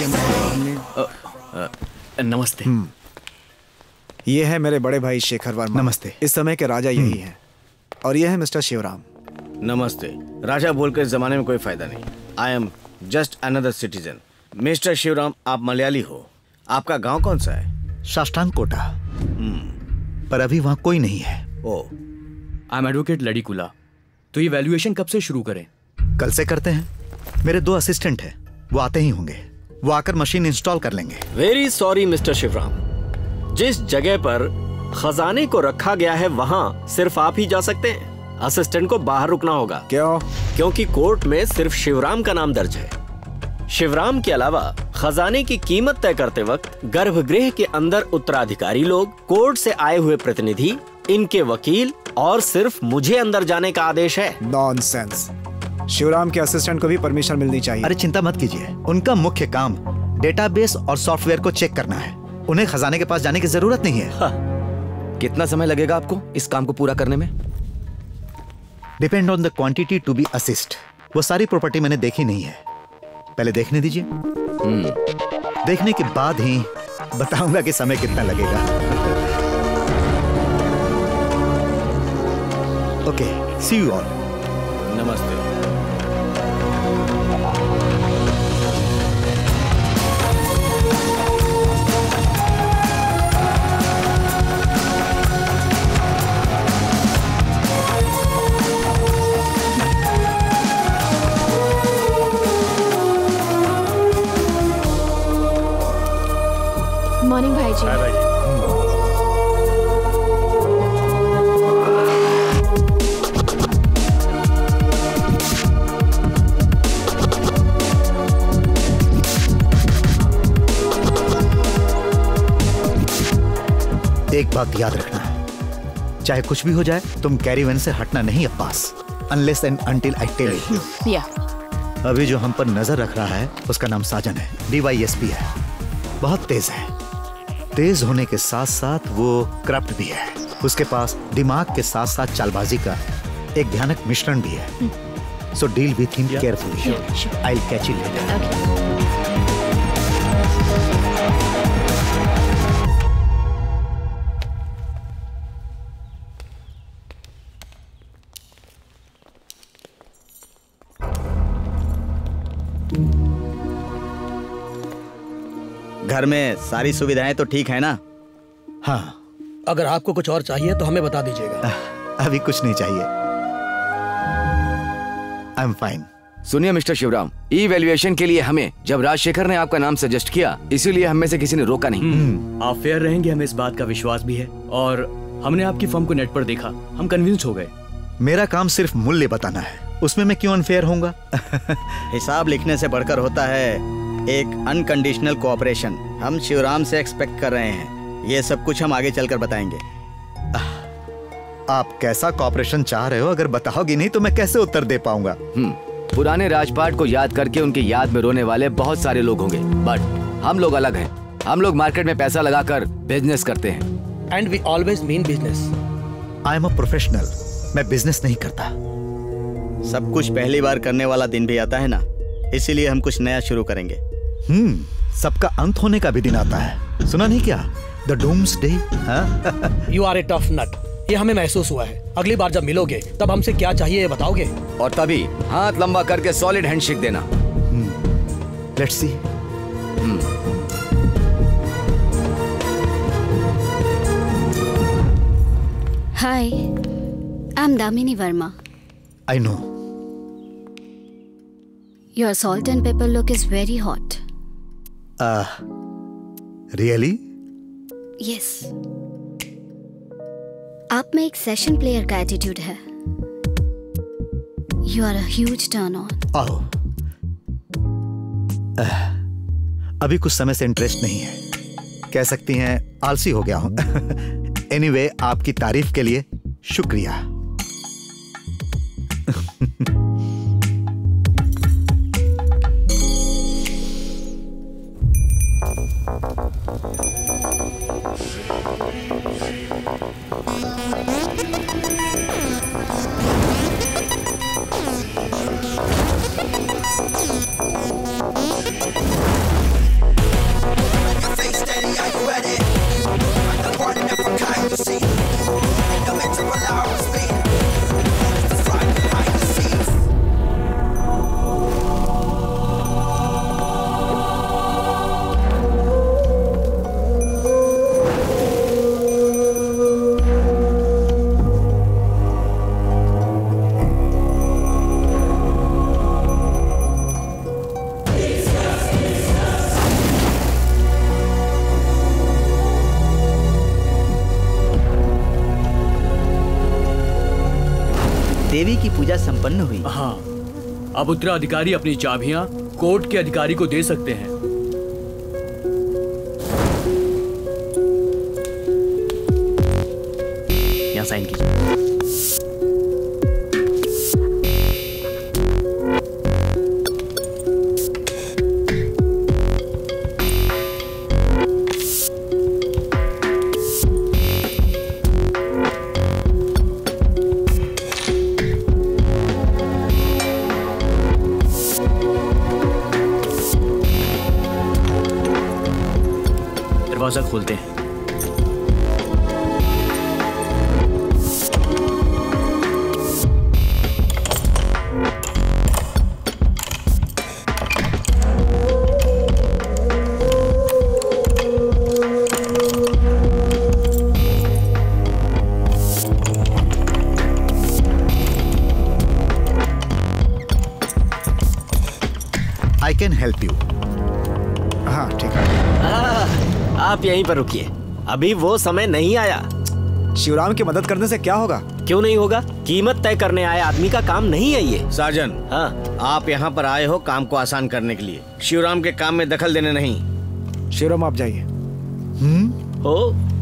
नमस्ते। ये है मेरे बड़े भाई शेखर वर्मा। नमस्ते। इस समय के राजा यही हैं। और ये है मिस्टर शिवराम। नमस्ते। राजा बोलकर इस जमाने में कोई फायदा नहीं। I am just another citizen. Mister Shivram, आप मलयाली हो। आपका गांव कौन सा है? साष्टांग कोटा। पर अभी वहां कोई नहीं है। Oh. I am advocate Ladikula. तो ये वैल्यूएशन कब से शुरू करें? कल से करते हैं। मेरे 2 असिस्टेंट हैं, वो आते ही होंगे। वो आकर मशीन इंस्टॉल कर लेंगे। वेरी सॉरी मिस्टर शिवराम, जिस जगह पर खजाने को रखा गया है वहां सिर्फ आप ही जा सकते हैं। असिस्टेंट को बाहर रुकना होगा। क्यों? क्योंकि कोर्ट में सिर्फ शिवराम का नाम दर्ज है। शिवराम के अलावा खजाने की कीमत तय करते वक्त गर्भगृह के अंदर उत्तराधिकारी लोग, कोर्ट से आए हुए प्रतिनिधि, इनके वकील और सिर्फ मुझे अंदर जाने का आदेश है। नॉनसेंस। शिवराम के असिस्टेंट को भी परमिशन मिलनी चाहिए। अरे चिंता मत कीजिए, उनका मुख्य काम डेटाबेस और सॉफ्टवेयर को चेक करना है। उन्हें खजाने के पास जाने की जरूरत नहीं है। कितना समय लगेगा आपको इस काम को पूरा करने में? Depend on the quantity to be assist. वो सारी प्रॉपर्टी मैंने देखी नहीं है, पहले देखने दीजिए। देखने के बाद ही बताऊंगा कि समय कितना लगेगा। Okay, see you all. नमस्ते। मॉर्निंग भाई जी। एक बात याद रखना, चाहे कुछ भी हो जाए, तुम कैरीवैन से हटना नहीं Abbas, unless and until I tell you. Yeah. अभी जो हम पर नजर रख रहा है उसका नाम साजन है, DYSP है। बहुत तेज है। तेज होने के साथ साथ वो करप्ट भी है। उसके पास दिमाग के साथ साथ चालबाजी का एक भयानक मिश्रण भी है। So deal with him carefully. I will catch you later. घर में सारी सुविधाएं तो ठीक है ना? हाँ, अगर आपको कुछ और चाहिए तो हमें बता दीजिएगा। अभी कुछ नहीं चाहिए। I am fine. सुनिए मिस्टर शिवराम, इवैल्यूएशन के लिए हमें जब राजशेखर ने आपका नाम सजेस्ट किया, इसीलिए हम में से किसी ने रोका नहीं। आप फेयर रहेंगे, हमें इस बात का विश्वास भी है। और हमने आपकी फर्म को नेट पर देखा, हम कन्विंस हो गए। मेरा काम सिर्फ मूल्य बताना है, उसमें मैं क्यों अनफेयर होऊंगा? हिसाब लिखने से बढ़कर होता है एक अनकंडीशनल कोऑपरेशन। हम शिवराम से एक्सपेक्ट कर रहे हैं। ये सब कुछ हम आगे चलकर बताएंगे। आप कैसा कोऑपरेशन चाह रहे हो? अगर बताओगे नहीं तो मैं कैसे उत्तर दे पाऊंगा? पुराने राजपाट को याद करके उनकी याद में रोने वाले बहुत सारे लोग होंगे, बट हम लोग अलग हैं। हम लोग मार्केट में पैसा लगाकर बिजनेस करते हैं। And we always mean business. I am a professional. मैं बिजनेस नहीं करता। सब कुछ पहली बार करने वाला दिन भी आता है ना, इसीलिए हम कुछ नया शुरू करेंगे। सबका अंत होने का भी दिन आता है, सुना नहीं क्या? The doomsday. You are a tough nut. ये हमें महसूस हुआ है। अगली बार जब मिलोगे तब हमसे क्या चाहिए ये बताओगे। और तभी हाथ लंबा करके सॉलिड हैंडशेक देना। Let's see. Hi, I am Damini Verma. I know. Your salt and pepper look is very hot. Really? Yes. आप में एक सेशन प्लेयर का एटीट्यूड है। You are a huge turn on. आओ। अभी कुछ समय से इंटरेस्ट नहीं है, कह सकती हैं आलसी हो गया हूं। एनीवे, आपकी तारीफ के लिए शुक्रिया। देवी की पूजा संपन्न हुई। हाँ, अब उत्तराधिकारी अपनी चाबियां कोर्ट के अधिकारी को दे सकते हैं। यहाँ साइन कीजिए। दरवाजा खोलते हैं। I can help you. हाँ ठीक है। आप यहीं पर रुकिए, अभी वो समय नहीं आया। शिवराम की मदद करने से क्या होगा? क्यों नहीं होगा? कीमत तय करने आए आदमी का काम नहीं है ये। साजन, हाँ, आप यहाँ पर आए हो काम को आसान करने के लिए, शिवराम के काम में दखल देने नहीं। शिवराम आप जाइए। हो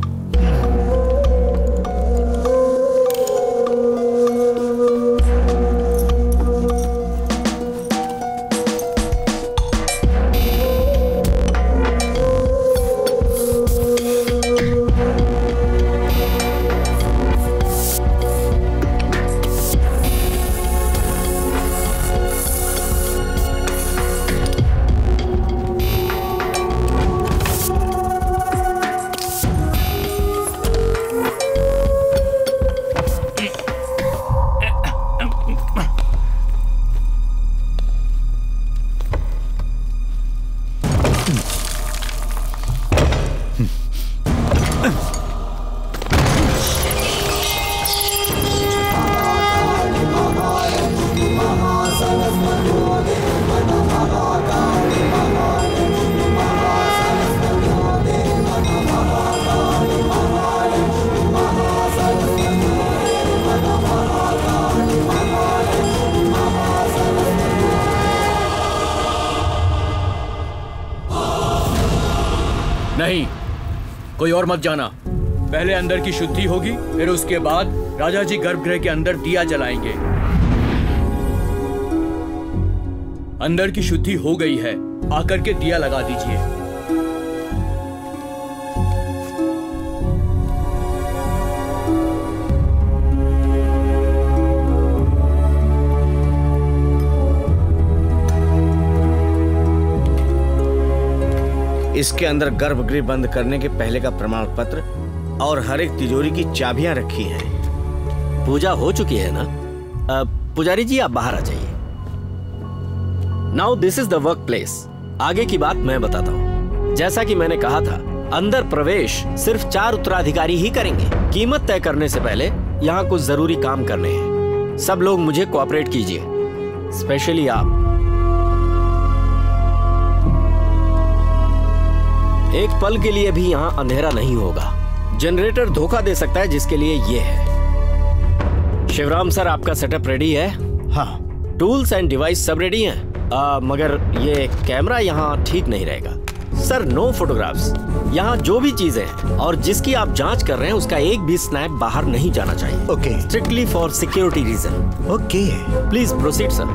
नहीं, कोई और मत जाना। पहले अंदर की शुद्धि होगी, फिर उसके बाद राजा जी गर्भगृह के अंदर दिया जलाएंगे। अंदर की शुद्धि हो गई है, आकर के दिया लगा दीजिए। इसके अंदर गर्भगृह बंद करने के पहले का प्रमाण पत्र और हर एक तिजोरी की चाबियां रखी हैं। पूजा हो चुकी है ना? पुजारी जी आप बाहर आ जाइए। Now this is the work place. आगे की बात मैं बताता हूँ। जैसा कि मैंने कहा था, अंदर प्रवेश सिर्फ 4 उत्तराधिकारी ही करेंगे। कीमत तय करने से पहले यहाँ कुछ जरूरी काम करने हैं। सब लोग मुझे कोऑपरेट कीजिए, स्पेशली आप। एक पल के लिए भी यहाँ अंधेरा नहीं होगा। जनरेटर धोखा दे सकता है, जिसके लिए ये है। शिवराम सर, आपका सेटअप रेडी है? हाँ। टूल्स एंड डिवाइस सब रेडी हैं। मगर ये कैमरा यहाँ ठीक नहीं रहेगा। Sir, no photographs. यहाँ जो भी चीजें हैं और जिसकी आप जांच कर रहे हैं उसका एक भी स्नैप बाहर नहीं जाना चाहिए। Okay. Strictly for security reason. Okay. Please proceed sir.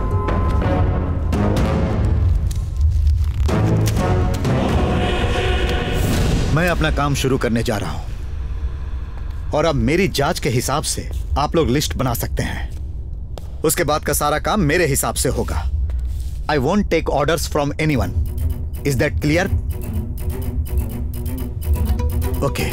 मैं अपना काम शुरू करने जा रहा हूं और अब मेरी जांच के हिसाब से आप लोग लिस्ट बना सकते हैं। उसके बाद का सारा काम मेरे हिसाब से होगा। I won't take orders from anyone. Is that clear? Okay.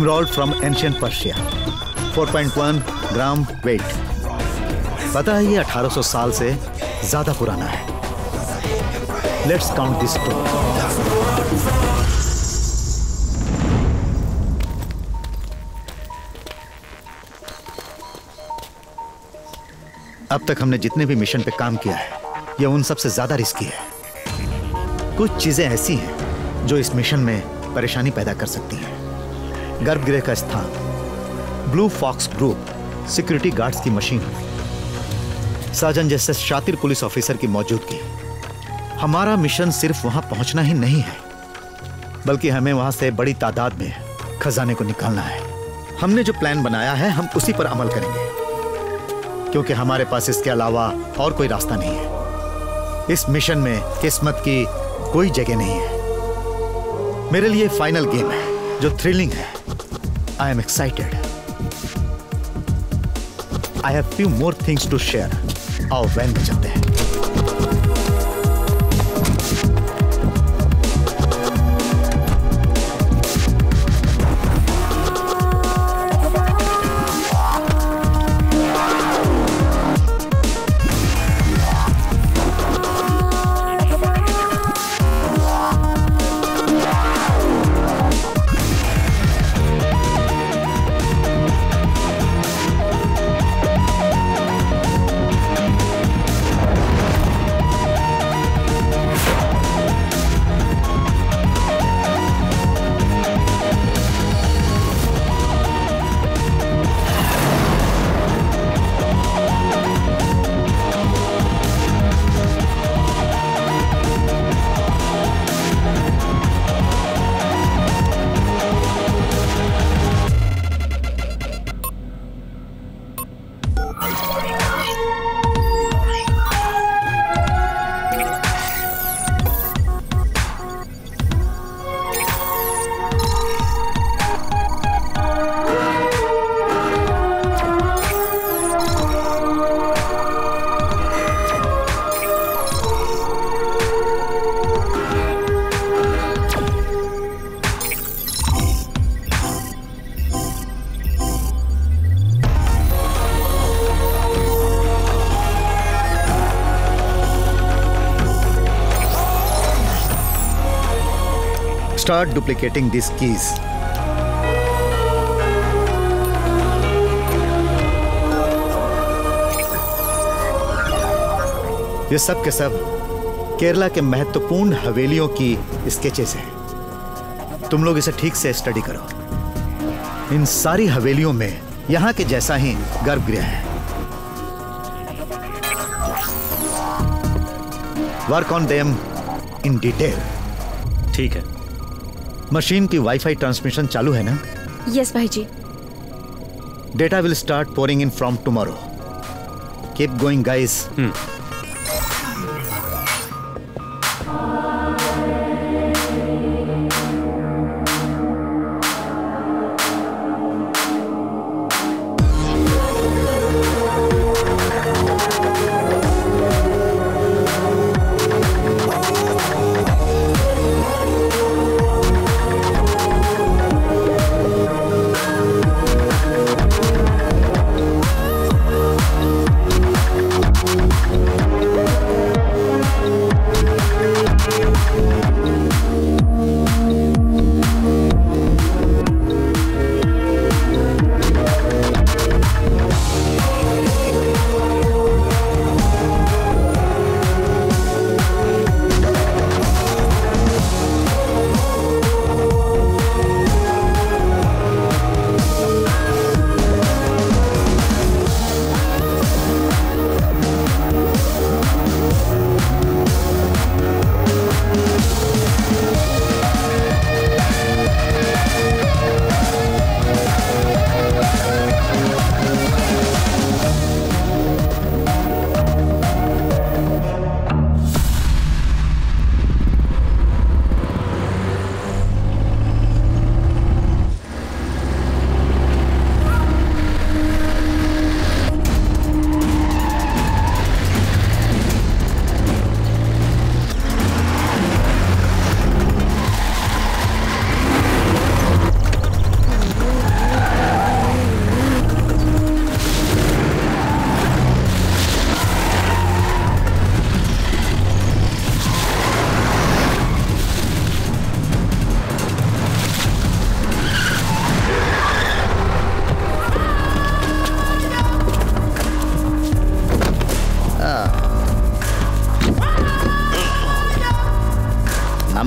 evolved from ancient Persia. 4.1 gram weight. पता है ये 1800 साल से ज्यादा पुराना है। Let's count this stone. अब तक हमने जितने भी मिशन पे काम किया है, ये उन सबसे ज्यादा रिस्की है। कुछ चीजें ऐसी हैं जो इस मिशन में परेशानी पैदा कर सकती हैं। गर्भगृह का स्थान, Blue Fox group, security guards की मशीन, साजन जैसे शातिर पुलिस ऑफिसर की मौजूदगी। हमारा मिशन सिर्फ वहां पहुंचना ही नहीं है, बल्कि हमें वहां से बड़ी तादाद में खजाने को निकालना है। हमने जो प्लान बनाया है, हम उसी पर अमल करेंगे, क्योंकि हमारे पास इसके अलावा और कोई रास्ता नहीं है। इस मिशन में किस्मत की कोई जगह नहीं है। मेरे लिए फाइनल गेम है जो थ्रिलिंग है। I am excited. I have few more things to share. आओ वैन में चलते हैं। Start duplicating these keys. ये सब के सब केरला के महत्वपूर्ण हवेलियों की स्केचेस हैं। तुम लोग इसे ठीक से स्टडी करो। इन सारी हवेलियों में यहां के जैसा ही गर्भगृह है। Work on them in detail. ठीक है। मशीन की वाईफाई ट्रांसमिशन चालू है ना? यस भाई जी। Data will start pouring in from tomorrow. Keep going guys.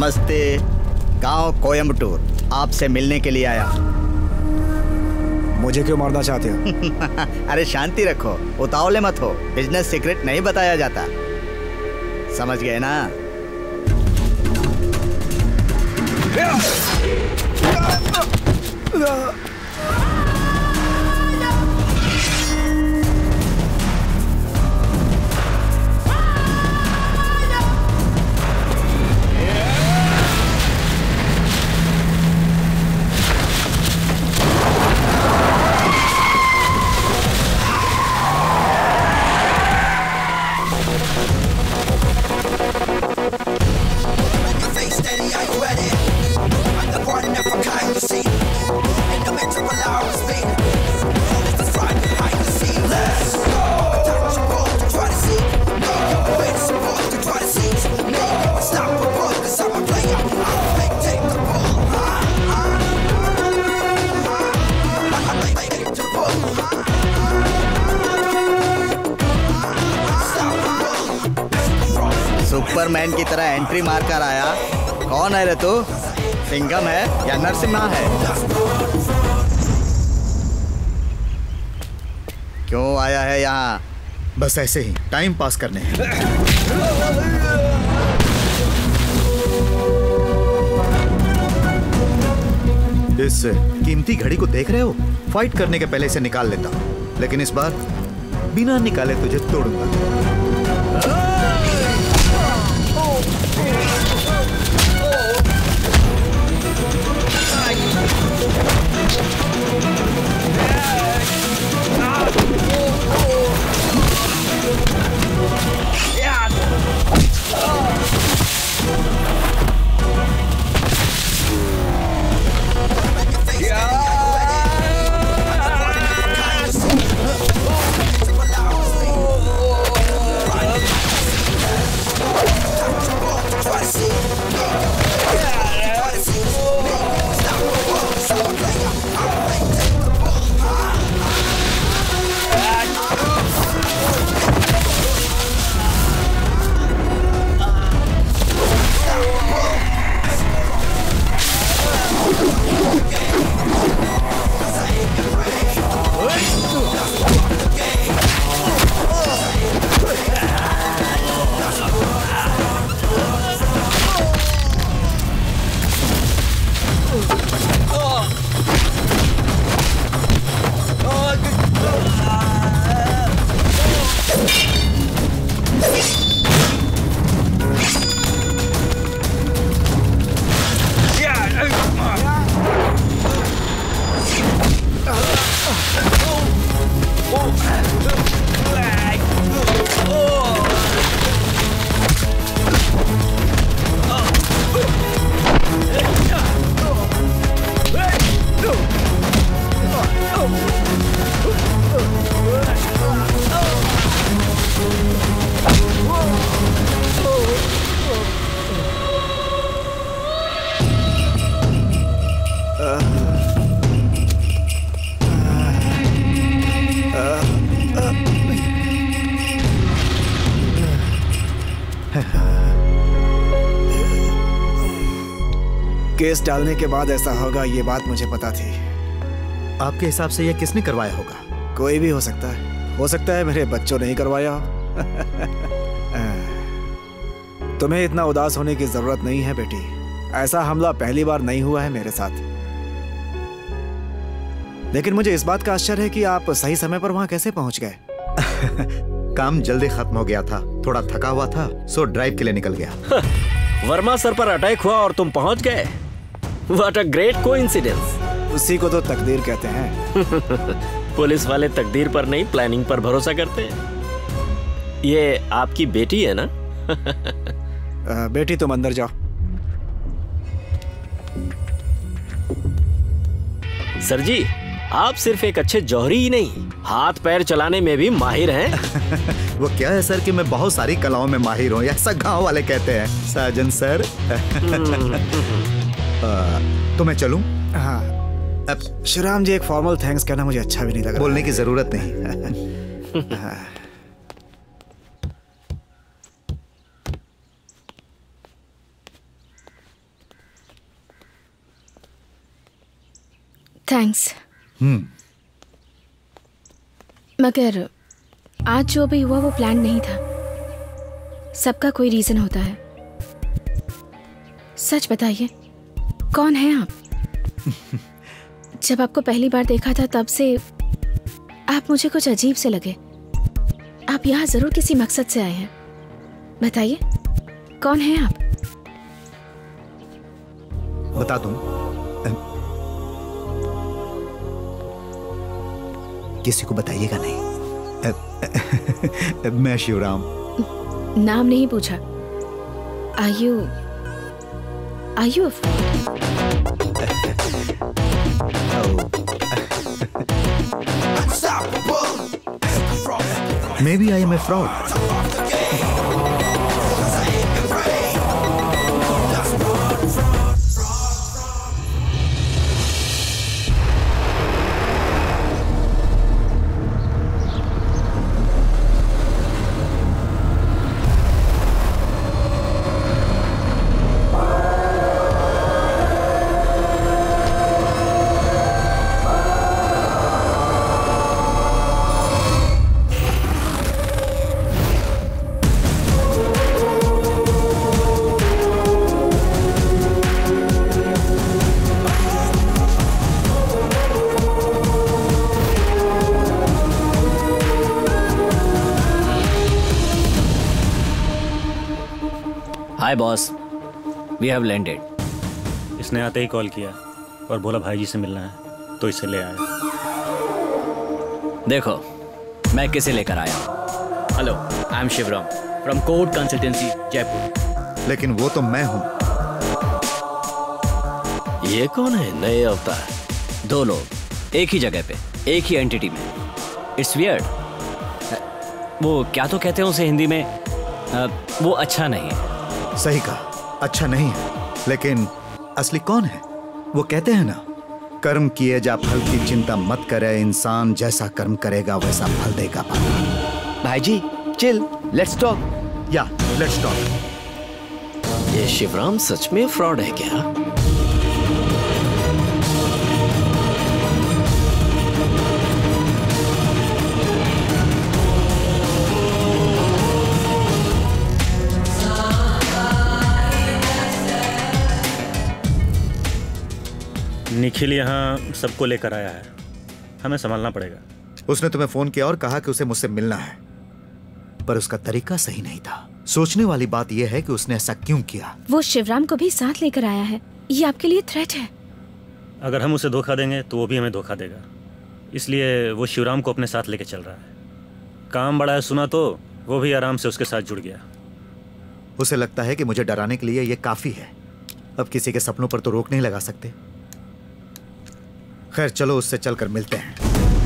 नमस्ते। गांव कोयम्बटूर आपसे मिलने के लिए आया। मुझे क्यों मारना चाहते हो? अरे शांति रखो, उतावले मत हो। बिजनेस सीक्रेट नहीं बताया जाता, समझ गए ना? सुपरमैन की तरह एंट्री मार कर आया। कौन है रे तू? सिंघम है या नरसिम्हा है? क्यों आया है यहाँ? बस ऐसे ही टाइम पास करने हैं। इस कीमती घड़ी को देख रहे हो? फाइट करने के पहले इसे निकाल लेता हूँ, लेकिन इस बार बिना निकाले तुझे तोड़ूंगा। केस डालने के बाद ऐसा होगा, ये बात मुझे पता थी। आपके हिसाब से यह किसने करवाया होगा? कोई भी हो सकता है। हो सकता है मेरे बच्चों ने ही करवाया हो। तुम्हें इतना उदास होने की जरूरत नहीं है बेटी। ऐसा हमला पहली बार नहीं हुआ है मेरे साथ। लेकिन मुझे इस बात का आश्चर्य है कि आप सही समय पर वहां कैसे पहुंच गए? काम जल्दी खत्म हो गया था, थोड़ा थका हुआ था, सो ड्राइव के लिए निकल गया। वर्मा सर पर अटैक हुआ और तुम पहुंच गए। What a great coincidence! उसी को तो तकदीर कहते हैं। पुलिस वाले तकदीर पर नहीं, प्लानिंग पर भरोसा करते हैं। ये आपकी बेटी है ना? बेटी तुम अंदर जाओ। सर जी, आप सिर्फ एक अच्छे जौहरी ही नहीं, हाथ पैर चलाने में भी माहिर हैं। वो क्या है सर कि मैं बहुत सारी कलाओं में माहिर हूँ, ऐसा गांव वाले कहते हैं साजन सर। तो मैं चलूं? हाँ। अब श्रीराम जी, एक फॉर्मल थैंक्स कहना मुझे अच्छा भी नहीं लगा। बोलने की जरूरत नहीं। थैंक्स। मगर आज जो भी हुआ वो प्लान नहीं था। सबका कोई रीजन होता है। सच बताइए, कौन है आप? जब आपको पहली बार देखा था तब से आप मुझे कुछ अजीब से लगे। आप यहाँ जरूर किसी मकसद से आए हैं। बताइए, कौन है आप? बता दूं? किसी को बताइएगा नहीं। मैं शिवराम। नाम नहीं पूछा। Are you a Maybe I am a fraud. Hi boss, we have landed. इसने आते ही कॉल किया और बोला भाई जी से मिलना है, तो इसे ले आया। देखो, मैं किसे लेकर आया हूँ। Hello, I am Shivram from court consultancy Jaipur. लेकिन वो तो मैं हूँ। ये कौन है? नए अवतार। दो लोग एक ही जगह पे, एक ही एंटिटी में। It's weird. वो क्या तो कहते हैं उसे हिंदी में, वो अच्छा नहीं है। सही कहा, अच्छा नहीं है, लेकिन असली कौन है? वो कहते हैं ना, कर्म किए जा फल की चिंता मत करे, इंसान जैसा कर्म करेगा वैसा फल देगा। भाई जी चिल, लेट्स टॉक। या लेट्स टॉक। ये शिवराम सच में फ्रॉड है क्या? निखिल यहाँ सबको लेकर आया है, हमें संभालना पड़ेगा। उसने तुम्हें फोन किया और कहा कि उसे मुझसे मिलना है, पर उसका तरीका सही नहीं था। सोचने वाली बात यह है कि उसने ऐसा क्यों किया। वो शिवराम को भी साथ लेकर आया है। ये आपके लिए थ्रेट है। अगर हम उसे धोखा देंगे तो वो भी हमें धोखा देगा, इसलिए वो शिवराम को अपने साथ लेके चल रहा है। काम बड़ा है सुना तो वो भी आराम से उसके साथ जुड़ गया। उसे लगता है कि मुझे डराने के लिए ये काफी है। अब किसी के सपनों पर तो रोक नहीं लगा सकते। खैर चलो, उससे चलकर मिलते हैं।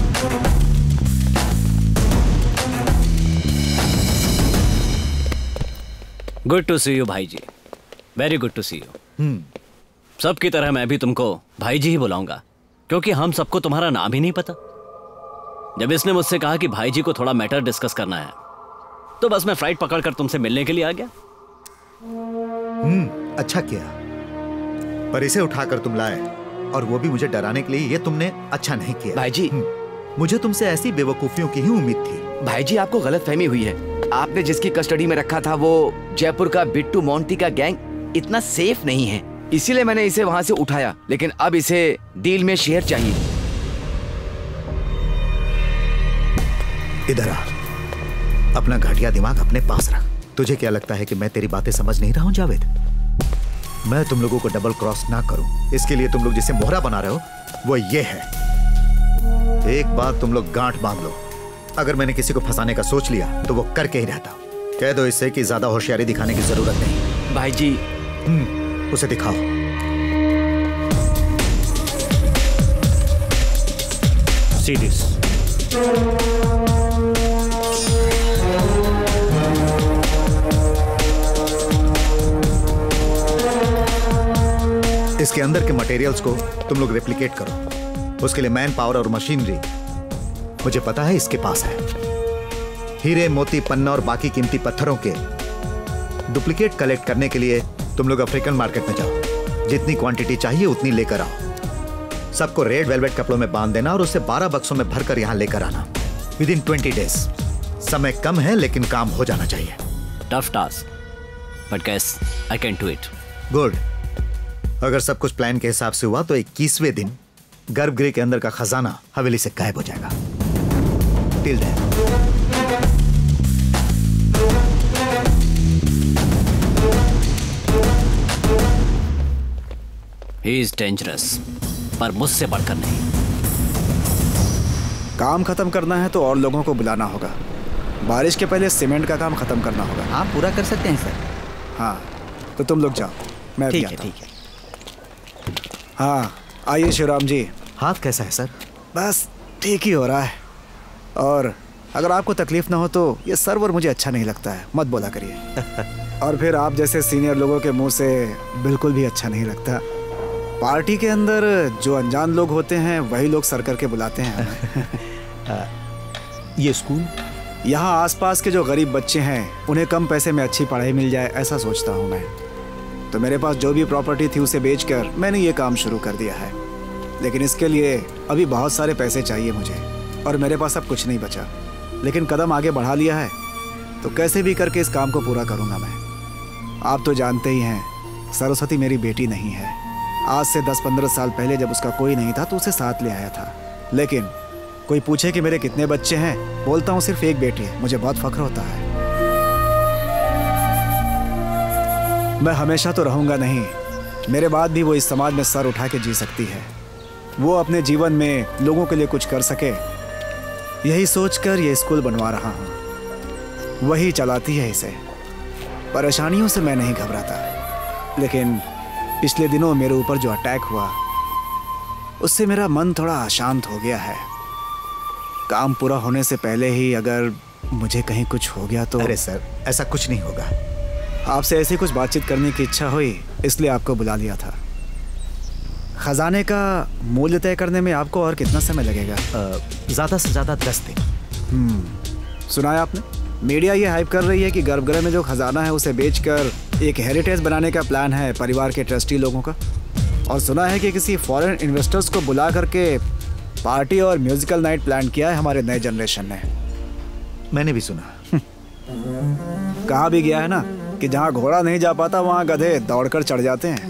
गुड टू सी यू भाई जी, very good to see you. सबकी तरह मैं भी तुमको भाई जी ही बुलाऊंगा, क्योंकि हम सबको तुम्हारा नाम ही नहीं पता। जब इसने मुझसे कहा कि भाई जी को थोड़ा मैटर डिस्कस करना है, तो बस मैं फ्लाइट पकड़कर तुमसे मिलने के लिए आ गया। अच्छा किया, पर इसे उठाकर तुम लाए, और वो भी मुझे डराने के लिए। ये तुमने अच्छा नहीं किया भाई जी। मुझे तुमसे ऐसी बेवकूफियों की ही उम्मीद थी। भाई जी, आपको गलतफहमी हुई है। आपने जिसकी कस्टडी में रखा था वो जयपुर का बिट्टू मोंटी का गैंग इतना सेफ नहीं है, इसीलिए मैंने इसे वहां से उठाया। लेकिन अब इसे डील में शेयर चाहिए। इधर आ, अपना घटिया दिमाग अपने पास रख। तुझे क्या लगता है कि मैं तेरी बातें समझ नहीं रहा हूं जावेद? मैं तुम लोगों को डबल क्रॉस ना करूं, इसके लिए तुम लोग जिसे मोहरा बना रहे हो वो ये है। एक बात तुम लोग गांठ बांध लो, अगर मैंने किसी को फंसाने का सोच लिया तो वो करके ही रहता। कह दो इससे कि ज्यादा होशियारी दिखाने की जरूरत नहीं। भाई जी। उसे दिखाओ। See this. इसके अंदर के मटेरियल्स को तुम लोग रेप्लिकेट करो। उसके लिए मैन पावर और मशीनरी मुझे पता है इसके पास है। हीरे, मोती, पन्ना और बाकी कीमती पत्थरों के डुप्लीकेट कलेक्ट करने के लिए तुम लोग अफ्रीकन मार्केट में जाओ। जितनी क्वांटिटी चाहिए उतनी लेकर आओ। सबको रेड वेलवेट कपड़ों में बांध देना और उसे 12 बक्सों में भरकर यहाँ लेकर आना विदिन 20 डेज। समय कम है लेकिन काम हो जाना चाहिए। Tough task, but guys I can do it. Good. अगर सब कुछ प्लान के हिसाब से हुआ तो 21वें दिन गर्भगृह के अंदर का खजाना हवेली से गायब हो जाएगा। Till then he is dangerous, पर मुझसे बढ़कर नहीं। काम खत्म करना है तो और लोगों को बुलाना होगा। बारिश के पहले सीमेंट का काम खत्म करना होगा। हाँ, पूरा कर सकते हैं सर। हाँ, तो तुम लोग जाओ, मैं ठीक है। हाँ, आइए शिवराम जी। हाथ कैसा है सर? बस ठीक ही हो रहा है। और अगर आपको तकलीफ ना हो तो ये सर्वर मुझे अच्छा नहीं लगता है, मत बोला करिए। और फिर आप जैसे सीनियर लोगों के मुंह से बिल्कुल भी अच्छा नहीं लगता। पार्टी के अंदर जो अनजान लोग होते हैं वही लोग सर करके बुलाते हैं। ये स्कूल, यहाँ आसपास के जो गरीब बच्चे हैं उन्हें कम पैसे में अच्छी पढ़ाई मिल जाए, ऐसा सोचता हूँ मैं। तो मेरे पास जो भी प्रॉपर्टी थी उसे बेचकर मैंने ये काम शुरू कर दिया है। लेकिन इसके लिए अभी बहुत सारे पैसे चाहिए मुझे, और मेरे पास अब कुछ नहीं बचा। लेकिन कदम आगे बढ़ा लिया है तो कैसे भी करके इस काम को पूरा करूँगा मैं। आप तो जानते ही हैं, सरस्वती मेरी बेटी नहीं है। आज से 10-15 साल पहले जब उसका कोई नहीं था तो उसे साथ ले आया था। लेकिन कोई पूछे कि मेरे कितने बच्चे हैं, बोलता हूँ सिर्फ एक बेटी है। मुझे बहुत फख्र होता है। मैं हमेशा तो रहूँगा नहीं, मेरे बाद भी वो इस समाज में सर उठा के जी सकती है। वो अपने जीवन में लोगों के लिए कुछ कर सके, यही सोचकर ये स्कूल बनवा रहा हूँ। वही चलाती है इसे। परेशानियों से मैं नहीं घबराता, लेकिन पिछले दिनों मेरे ऊपर जो अटैक हुआ उससे मेरा मन थोड़ा अशांत हो गया है। काम पूरा होने से पहले ही अगर मुझे कहीं कुछ हो गया तो। अरे सर, ऐसा कुछ नहीं होगा। आपसे ऐसी कुछ बातचीत करने की इच्छा हुई, इसलिए आपको बुला लिया था। खजाने का मूल्य तय करने में आपको और कितना समय लगेगा? ज़्यादा से ज़्यादा 10 दिन। सुना है आपने? मीडिया ये हाइप कर रही है कि गर्भगृह में जो खजाना है उसे बेचकर एक हेरिटेज बनाने का प्लान है परिवार के ट्रस्टी लोगों का। और सुना है कि किसी फॉरेन इन्वेस्टर्स को बुला करके पार्टी और म्यूजिकल नाइट प्लान किया है हमारे नए जनरेशन ने। मैंने भी सुना। कहा भी गया है ना कि जहाँ घोड़ा नहीं जा पाता वहाँ गधे दौड़कर चढ़ जाते हैं।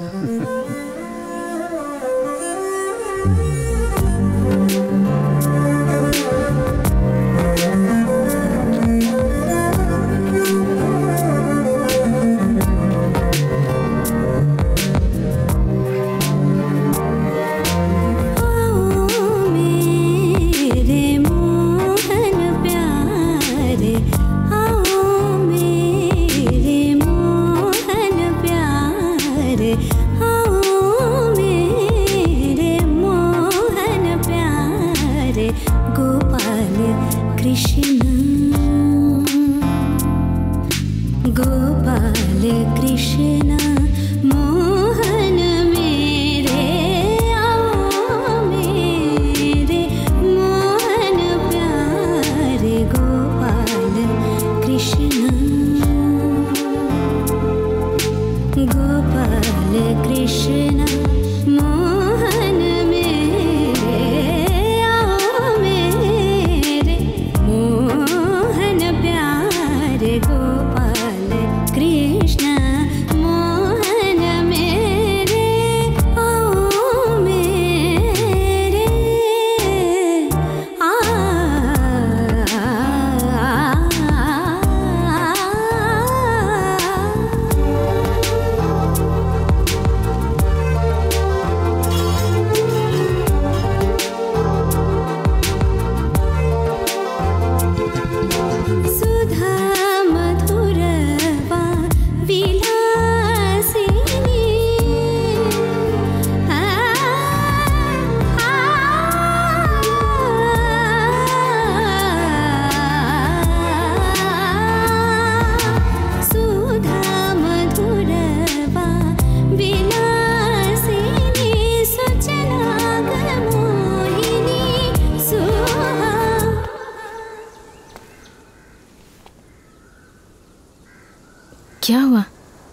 क्या हुआ?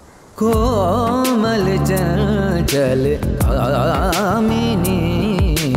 कोमल चंचल कामिनी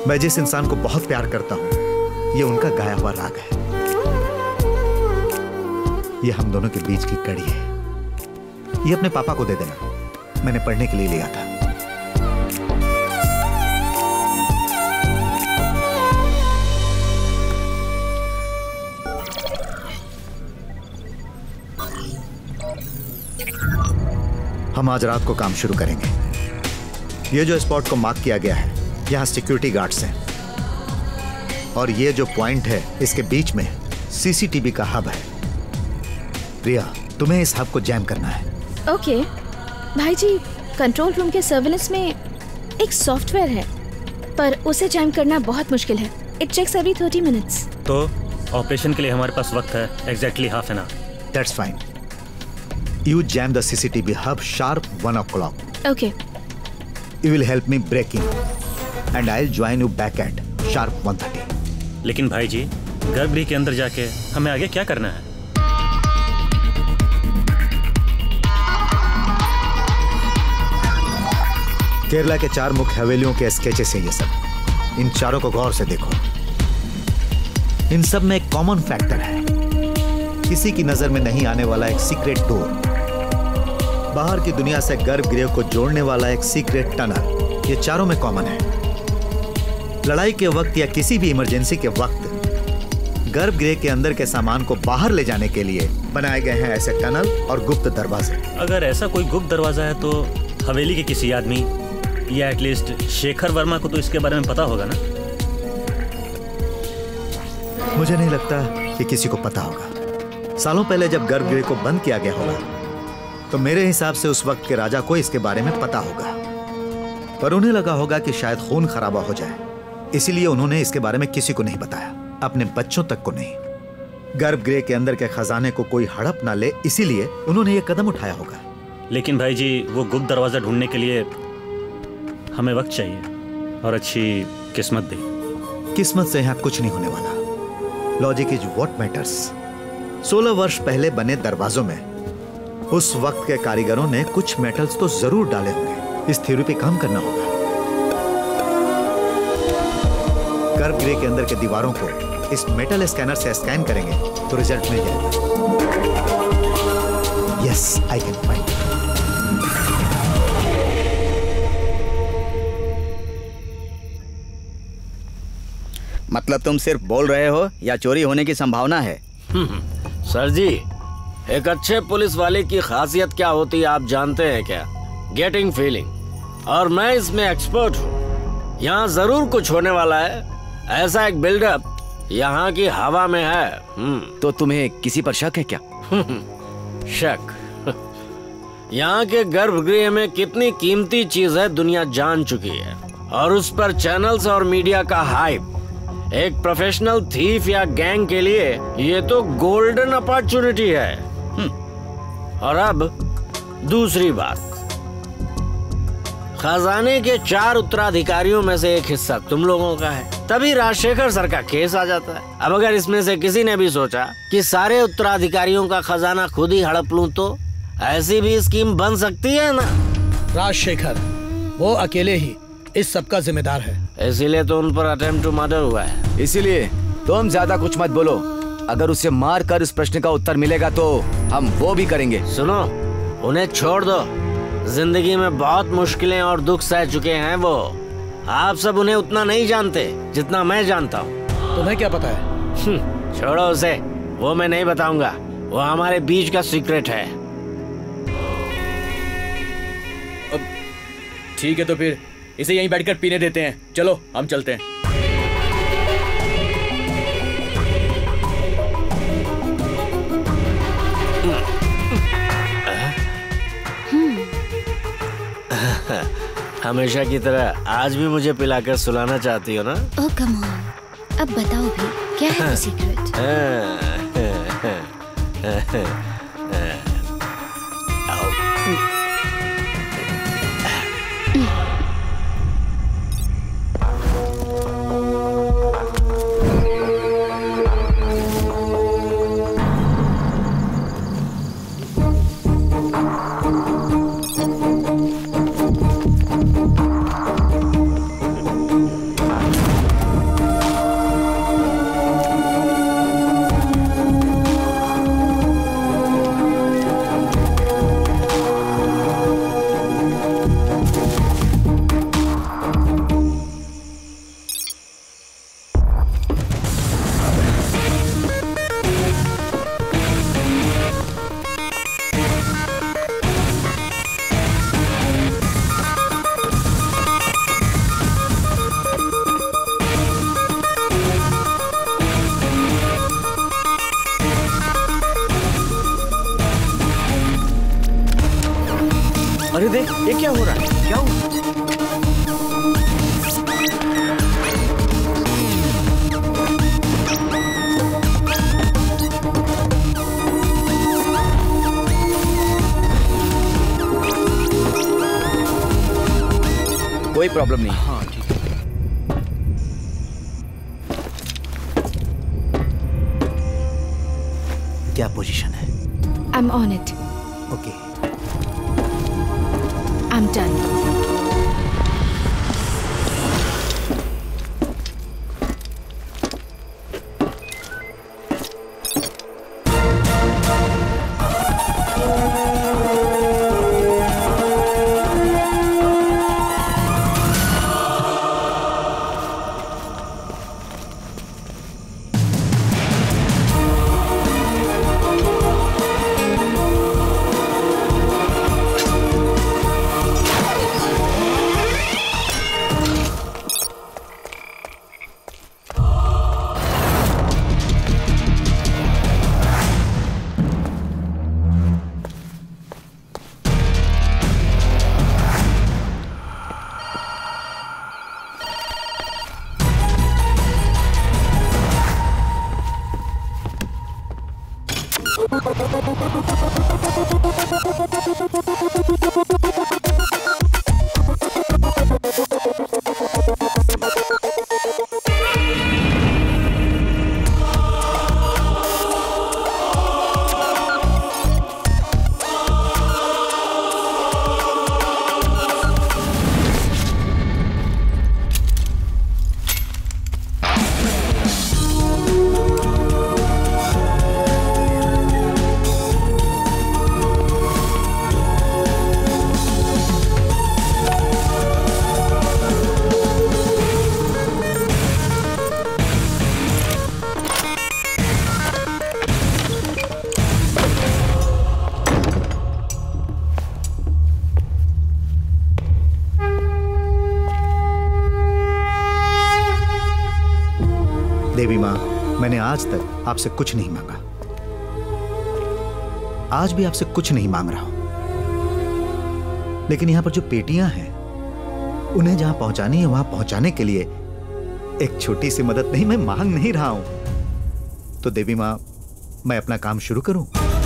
मैं जिस इंसान को बहुत प्यार करता हूं, ये उनका गाया हुआ राग है। ये हम दोनों के बीच की कड़ी है। ये अपने पापा को दे देना, मैंने पढ़ने के लिए लिया था। हम आज रात को काम शुरू करेंगे। ये जो स्पॉट को मार्क किया गया है, यहाँ सिक्योरिटी गार्ड्स हैं, और ये जो पॉइंट है इसके बीच में सीसीटीवी का हब है। प्रिया, तुम्हें इस हब को जैम करना है। ओके भाई जी, कंट्रोल रूम के सर्विलेंस में एक सॉफ्टवेयर है, पर उसे जैम करना बहुत मुश्किल है। It checks every 30 minutes. तो ऑपरेशन के लिए हमारे पास वक्त है exactly half an hour. That's fine. You jam the CCTV hub sharp 1 o'clock. Okay. You will help me break in, and I'll join you back at sharp 1:30. लेकिन भाई जी, गर्भगृह के अंदर जाके हमें आगे क्या करना है? केरला के 4 मुख्य हवेलियों के स्केचेस है ये सब। इन चारों को गौर से देखो। इन सब में एक कॉमन फैक्टर है, किसी की नजर में नहीं आने वाला एक सीक्रेट डोर, बाहर की दुनिया से गर्भगृह को जोड़ने वाला एक सीक्रेट टनल। ये चारों में कॉमन है। लड़ाई के वक्त या किसी भी इमरजेंसी के वक्त गर्भगृह के अंदर के सामान को बाहर ले जाने के लिए बनाए गए हैं ऐसे टनल और गुप्त दरवाजे। अगर ऐसा कोई गुप्त दरवाजा है तो हवेली के किसी आदमी या एटलीस्ट शेखर वर्मा को तो इसके बारे में पता होगा ना? मुझे नहीं लगता कि किसी को पता होगा। सालों पहले जब गर्भगृह को बंद किया गया होगा तो मेरे हिसाब से उस वक्त के राजा को इसके बारे में पता होगा, पर उन्हें लगा होगा कि शायद खून खराबा हो जाए, इसीलिए उन्होंने इसके बारे में किसी को नहीं बताया, अपने बच्चों तक को नहीं। गर्भगृह के अंदर के खजाने को कोई हड़प ना ले, इसीलिए उन्होंने ये कदम उठाया होगा। लेकिन भाई जी, वो गुप्त दरवाजा ढूंढने के लिए हमें वक्त चाहिए और अच्छी किस्मत भी। किस्मत से यहाँ कुछ नहीं होने वाला। Logic is what matters. 16 वर्ष पहले बने दरवाजों में उस वक्त के कारीगरों ने कुछ मेटल्स तो जरूर डाले होंगे। इस थ्योरी पे काम करना होगा। गर्भगृह के अंदर के दीवारों को इस मेटल स्कैनर से स्कैन करेंगे तो रिजल्ट मिल जाएगा। Yes, I can find. मतलब तुम सिर्फ बोल रहे हो या चोरी होने की संभावना है? सर जी, एक अच्छे पुलिस वाले की खासियत क्या होती है आप जानते हैं क्या? Getting feeling. और मैं इसमें एक्सपर्ट हूँ। यहाँ जरूर कुछ होने वाला है। ऐसा एक बिल्डअप यहाँ की हवा में है। तो तुम्हें किसी पर शक है क्या? शक? यहाँ के गर्भगृह में कितनी कीमती चीज है दुनिया जान चुकी है, और उस पर चैनल्स और मीडिया का हाइप। एक प्रोफेशनल थीफ या गैंग के लिए ये तो गोल्डन अपॉर्चुनिटी है। और अब दूसरी बात, खजाने के 4 उत्तराधिकारियों में से एक हिस्सा तुम लोगों का है, तभी राजशेखर सर का केस आ जाता है। अब अगर इसमें से किसी ने भी सोचा कि सारे उत्तराधिकारियों का खजाना खुद ही हड़प लूं, तो ऐसी भी स्कीम बन सकती है ना? राजशेखर वो अकेले ही इस सब का जिम्मेदार है, इसीलिए तो उन पर अटेम्प्ट टू मर्डर हुआ है। इसीलिए तुम ज्यादा कुछ मत बोलो। अगर उसे मार कर इस प्रश्न का उत्तर मिलेगा तो हम वो भी करेंगे। सुनो, उन्हें छोड़ दो। जिंदगी में बहुत मुश्किलें और दुख सह चुके हैं वो। आप सब उन्हें उतना नहीं जानते जितना मैं जानता हूँ। तुम्हें क्या पता है? छोड़ो उसे, वो मैं नहीं बताऊंगा। वो हमारे बीच का सीक्रेट है। ठीक है, तो फिर इसे यहीं बैठकर पीने देते हैं। चलो हम चलते हैं। हमेशा की तरह आज भी मुझे पिलाकर सुलाना चाहती हो ना? ओह कम ऑन, अब बताओ भी क्या है वो सीक्रेट? ये क्या हो रहा है? क्या हुआ? कोई प्रॉब्लम नहीं। हाँ ठीक है। क्या पोजीशन है? I'm on it. Okay. I'm done. देवी माँ, मैंने आज तक आपसे कुछ नहीं मांगा, आज भी आपसे कुछ नहीं मांग रहा हूं, लेकिन यहां पर जो पेटियां हैं उन्हें जहां पहुंचानी है वहां पहुंचाने के लिए एक छोटी सी मदद नहीं, मैं मांग नहीं रहा हूं। तो देवी माँ, मैं अपना काम शुरू करूं?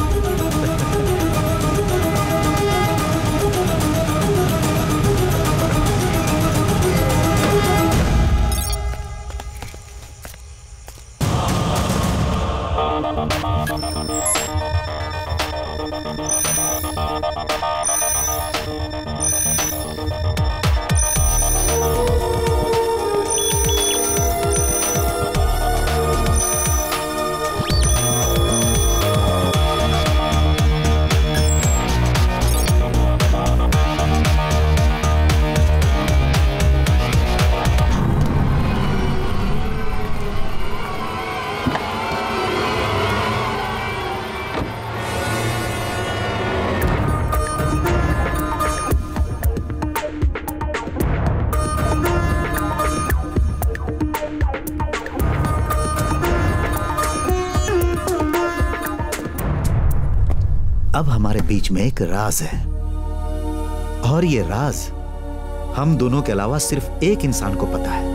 अब हमारे बीच में एक राज है, और ये राज हम दोनों के अलावा सिर्फ एक इंसान को पता है।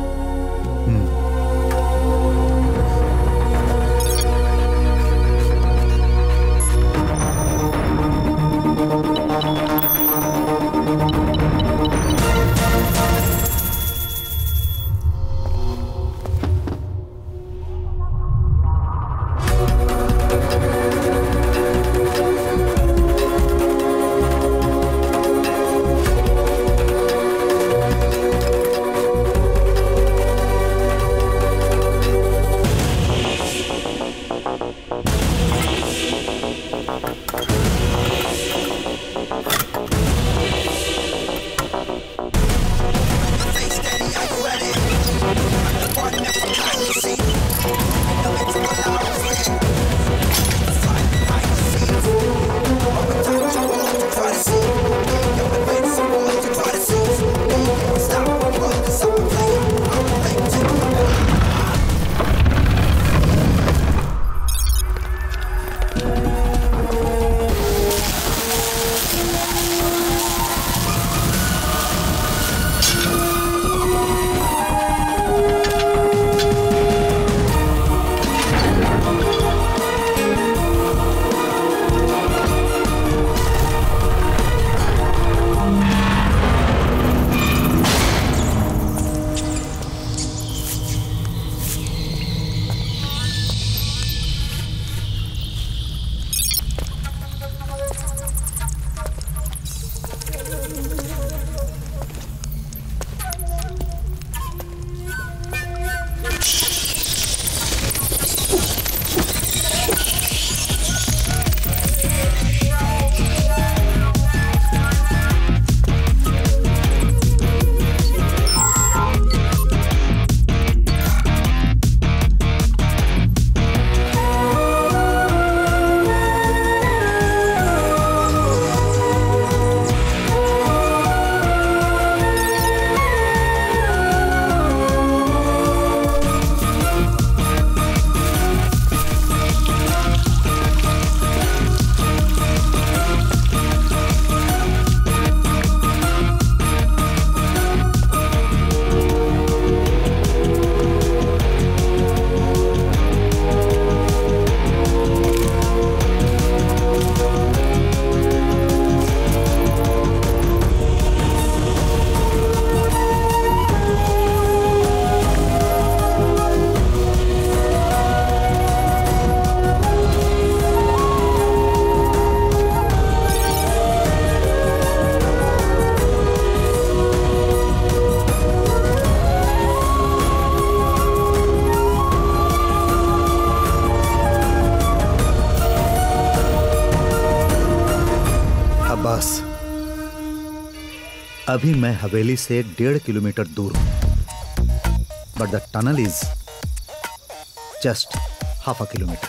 अभी मैं हवेली से 1.5 किलोमीटर दूर हूं, but the tunnel is just half a kilometre.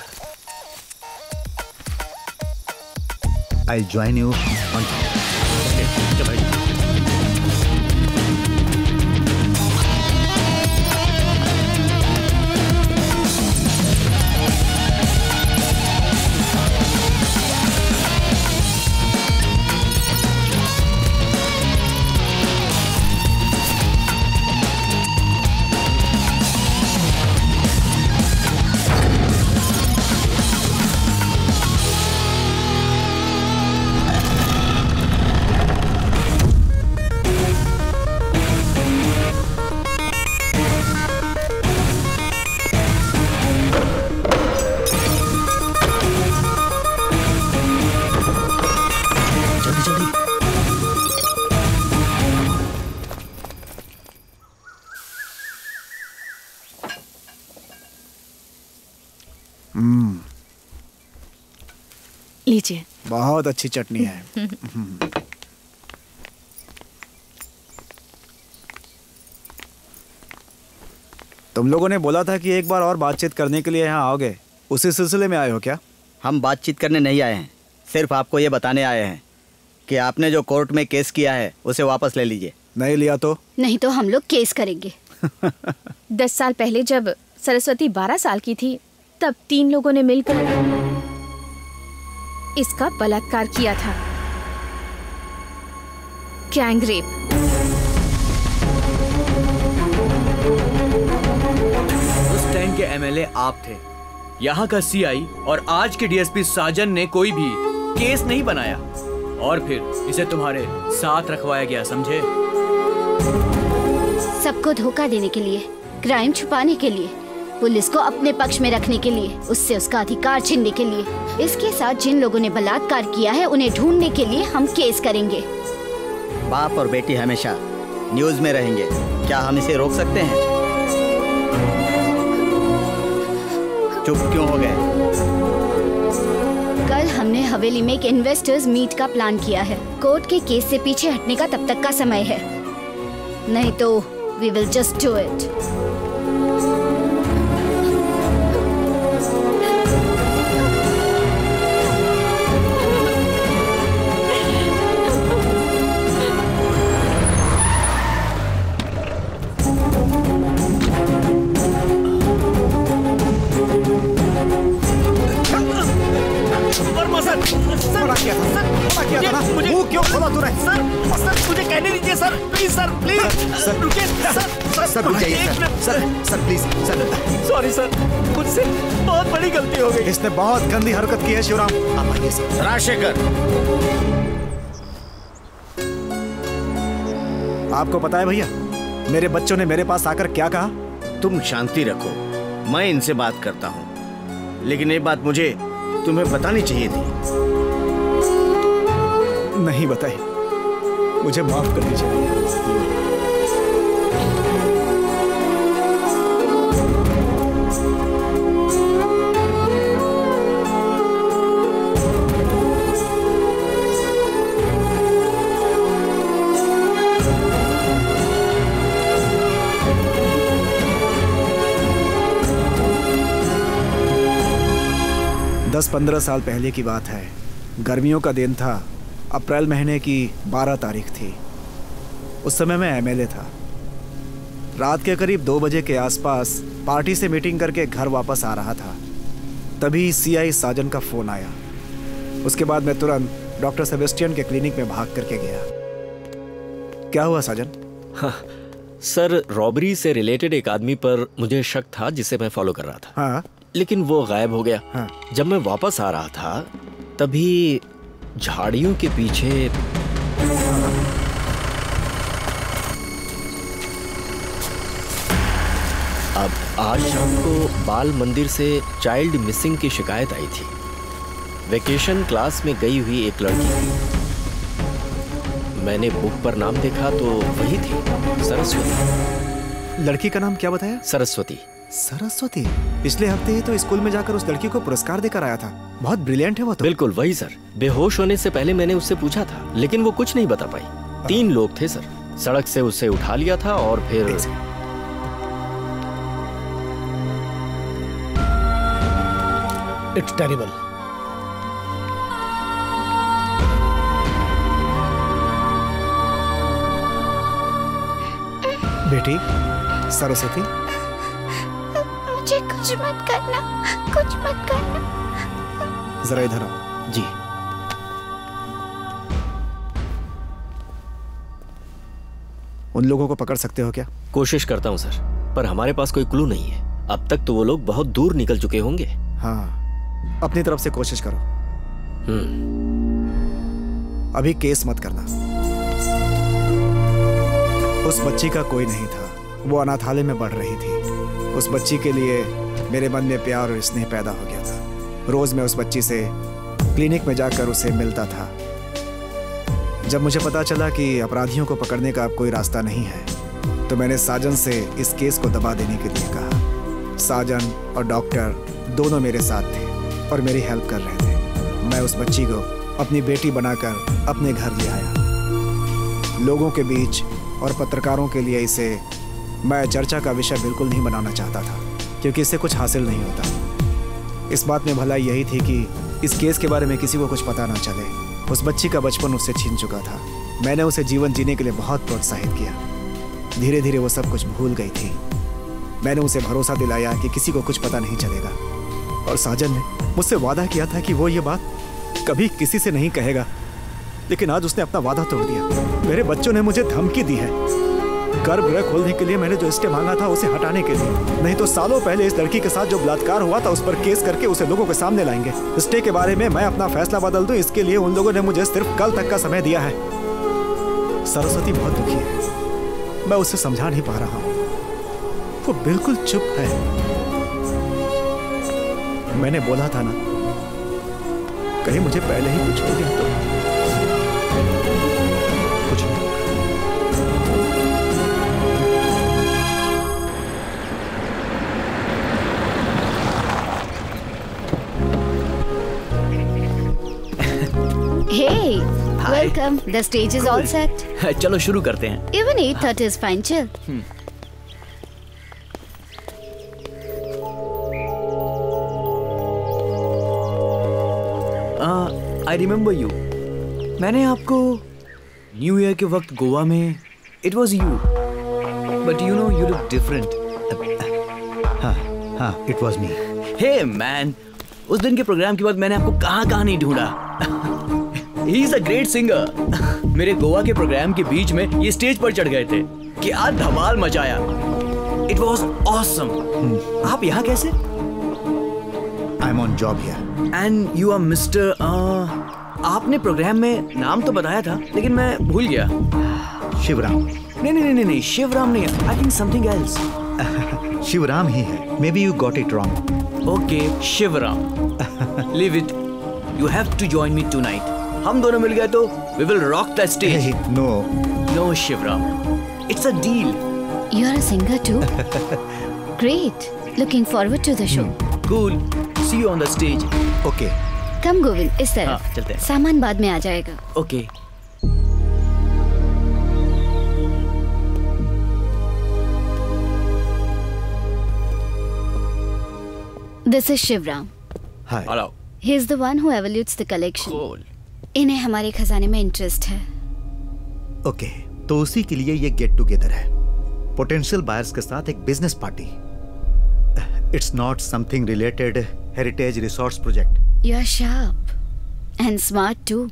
I join you on. लीजिए। बहुत अच्छी चटनी है। तुम लोगों ने बोला था कि एक बार और बातचीत करने के लिए यहाँ आओगे, उसी सिलसिले में आए हो क्या? हम बातचीत करने नहीं आए हैं, सिर्फ आपको ये बताने आए हैं कि आपने जो कोर्ट में केस किया है उसे वापस ले लीजिए। नहीं लिया तो? नहीं तो हम लोग केस करेंगे। 10 साल पहले जब सरस्वती 12 साल की थी, तब 3 लोगों ने मिलकर इसका बलात्कार किया था। Gang rape. उस टाइम के एमएलए आप थे, यहाँ का सीआई और आज के डीएसपी साजन ने कोई भी केस नहीं बनाया और फिर इसे तुम्हारे साथ रखवाया गया, समझे? सबको धोखा देने के लिए, क्राइम छुपाने के लिए, पुलिस को अपने पक्ष में रखने के लिए, उससे उसका अधिकार छीनने के लिए। इसके साथ जिन लोगों ने बलात्कार किया है उन्हें ढूंढने के लिए हम केस करेंगे। बाप और बेटी हमेशा न्यूज में रहेंगे, क्या हम इसे रोक सकते हैं? चुप क्यों हो गए? कल हमने हवेली में एक इन्वेस्टर्स मीट का प्लान किया है। कोर्ट के केस से पीछे हटने का तब तक का समय है, नहीं तो we will just do it. इसने बहुत गंदी हरकत की है शिवराम। आप आइए सर। राजशेखर, आपको पता है भैया, मेरे बच्चों ने मेरे पास आकर क्या कहा? तुम शांति रखो, मैं इनसे बात करता हूँ, लेकिन ये बात मुझे तुम्हें बतानी चाहिए थी। नहीं बताई, मुझे माफ कर दीजिए भैया। 10-15 साल पहले की बात है। गर्मियों का दिन था, अप्रैल महीने की 12 तारीख थी। उस समय मैं एमएलए था। रात के करीब 2 बजे के आसपास पार्टी से मीटिंग करके घर वापस आ रहा था, तभी सीआई साजन का फोन आया। उसके बाद मैं तुरंत डॉक्टर सेबेस्टियन के क्लिनिक में भाग करके गया। क्या हुआ साजन? हाँ, सर, रॉबरी से रिलेटेड एक आदमी पर मुझे शक था जिसे मैं फॉलो कर रहा था। हाँ? लेकिन वो गायब हो गया। हाँ। जब मैं वापस आ रहा था तभी झाड़ियों के पीछे अब आज शाम को बाल मंदिर से चाइल्ड मिसिंग की शिकायत आई थी। वेकेशन क्लास में गई हुई एक लड़की थी। मैंने बुक पर नाम देखा तो वही थी, सरस्वती। लड़की का नाम क्या बताया? सरस्वती। सरस्वती? पिछले हफ्ते ही तो स्कूल में जाकर उस लड़की को पुरस्कार देकर आया था। बहुत ब्रिलियंट है वो तो। बिल्कुल वही सर। बेहोश होने से पहले मैंने उससे पूछा था, लेकिन वो कुछ नहीं बता पाई। 3 लोग थे सर। सड़क से उसे उठा लिया था और फिर इट्स टेरिबल। बेटी सरस्वती, मुझे कुछ मत करना, कुछ मत करना। जरा इधर आओ। जी। उन लोगों को पकड़ सकते हो क्या? कोशिश करता हूँ सर, पर हमारे पास कोई क्लू नहीं है। अब तक तो वो लोग बहुत दूर निकल चुके होंगे। हाँ, अपनी तरफ से कोशिश करो। अभी केस मत करना। उस बच्ची का कोई नहीं था, वो अनाथालय में बढ़ रही थी। उस बच्ची के लिए मेरे मन में प्यार और स्नेह पैदा हो गया था। रोज मैं उस बच्ची से क्लिनिक में जाकर उसे मिलता था। जब मुझे पता चला कि अपराधियों को पकड़ने का अब कोई रास्ता नहीं है, तो मैंने साजन से इस केस को दबा देने के लिए कहा। साजन और डॉक्टर दोनों मेरे साथ थे और मेरी हेल्प कर रहे थे। मैं उस बच्ची को अपनी बेटी बनाकर अपने घर ले आया। लोगों के बीच और पत्रकारों के लिए इसे मैं चर्चा का विषय बिल्कुल नहीं बनाना चाहता था, क्योंकि इससे कुछ हासिल नहीं होता। इस बात में भलाई यही थी कि इस केस के बारे में किसी को कुछ पता ना चले। उस बच्ची का बचपन उससे छीन चुका था। मैंने उसे जीवन जीने के लिए बहुत प्रोत्साहित किया। धीरे धीरे वो सब कुछ भूल गई थी। मैंने उसे भरोसा दिलाया कि किसी को कुछ पता नहीं चलेगा, और साजन ने मुझसे वादा किया था कि वो ये बात कभी किसी से नहीं कहेगा। लेकिन आज उसने अपना वादा तोड़ दिया। मेरे बच्चों ने मुझे धमकी दी है। गर्भगृह खोलने के लिए मैंने जो स्टे मांगा था उसे हटाने के लिए, नहीं तो सालों पहले इस लड़की के साथ जो बलात्कार हुआ था उस पर केस करके उसे लोगों के सामने लाएंगे। स्टे के बारे में मैं अपना फैसला बदल दूं, इसके लिए उन लोगों ने मुझे सिर्फ कल तक का समय दिया है। सरस्वती बहुत दुखी है, मैं उसे समझा नहीं पा रहा हूं। वो बिल्कुल चुप है। मैंने बोला था ना, कहीं मुझे पहले ही कुछ हो गया तो कुछ नहीं। Hey, welcome. The stage is all set. चलो शुरू करते हैं। Even 8:30 is fine. Chill. I remember you. मैंने आपको न्यू ईयर के वक्त गोवा में It was you. But you know you look different. हाँ, it was me. Hey man, उस दिन के प्रोग्राम के बाद मैंने आपको कहाँ नहीं ढूंढा। He is a great singer. मेरे गोवा के प्रोग्राम के बीच में ये स्टेज पर चढ़ गए थे कि आज धमाल मचाया। It was awesome. आप यहाँ कैसे? I'm on job here. And you are Mr. आपने प्रोग्राम में नाम तो बताया था, लेकिन मैं भूल गया। शिवराम। नहीं, शिवराम नहीं। I think something else. Shivram ही है। Maybe you got it wrong. Okay, Shivram. Leave it. You have to join me tonight. हम दोनों मिल गए तो we will rock the stage. Hey, no, Shivram. It's a deal. You are a singer too? Great. Looking forward to the show. Cool. See you on the stage. Okay. Come Govind, इस तरफ। हाँ, चलते हैं। सामान बाद में आ जाएगा। Okay. This is Shivram. Hi. Hello. He is the one who evaluates the collection. Cool. इन्हें हमारे खजाने में इंटरेस्ट है। ओके, तो उसी के लिए ये गेट टुगेदर है। पोटेंशियल बायर्स के साथ एक business party. It's not something related heritage resorts project. You are sharp and smart too.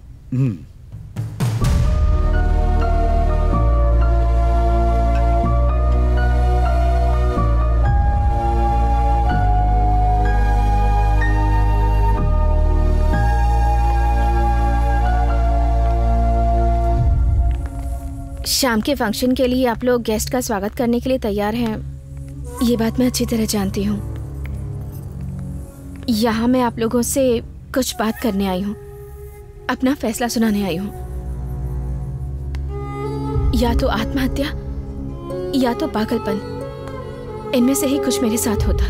शाम के फंक्शन के लिए आप लोग गेस्ट का स्वागत करने के लिए तैयार हैं, ये बात मैं अच्छी तरह जानती हूँ। यहाँ मैं आप लोगों से कुछ बात करने आई हूँ, अपना फैसला सुनाने आई हूँ। या तो आत्महत्या या तो पागलपन, इनमें से ही कुछ मेरे साथ होता।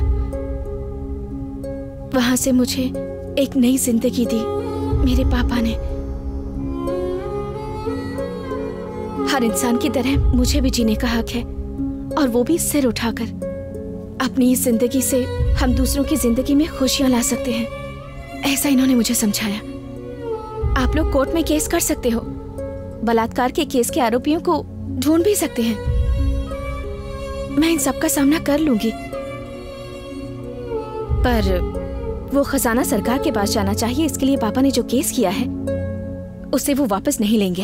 वहां से मुझे एक नई जिंदगी दी मेरे पापा ने। हर इंसान की तरह मुझे भी जीने का हक है, और वो भी सिर उठाकर। अपनी इस जिंदगी से हम दूसरों की जिंदगी में खुशियां ला सकते हैं, ऐसा इन्होंने मुझे समझाया। आप लोग कोर्ट में केस कर सकते हो, बलात्कार के केस के आरोपियों को ढूंढ भी सकते हैं। मैं इन सब का सामना कर लूंगी, पर वो खजाना सरकार के पास जाना चाहिए। इसके लिए पापा ने जो केस किया है उसे वो वापस नहीं लेंगे।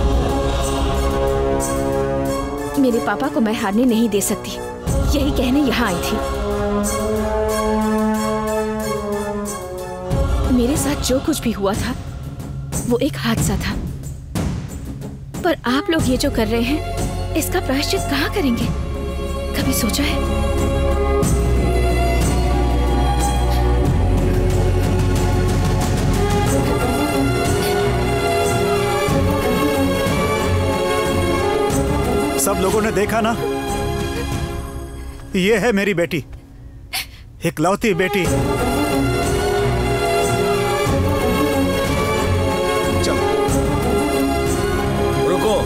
मेरे पापा को मैं हारने नहीं दे सकती, यही कहने यहाँ आई थी। मेरे साथ जो कुछ भी हुआ था वो एक हादसा था, पर आप लोग ये जो कर रहे हैं इसका प्रायश्चित कहाँ करेंगे? कभी सोचा है? सब लोगों ने देखा ना, ये है मेरी बेटी, इकलौती बेटी। चलो रुको।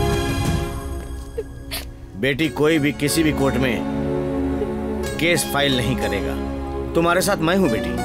बेटी कोई भी किसी भी कोर्ट में केस फाइल नहीं करेगा। तुम्हारे साथ मैं हूं बेटी।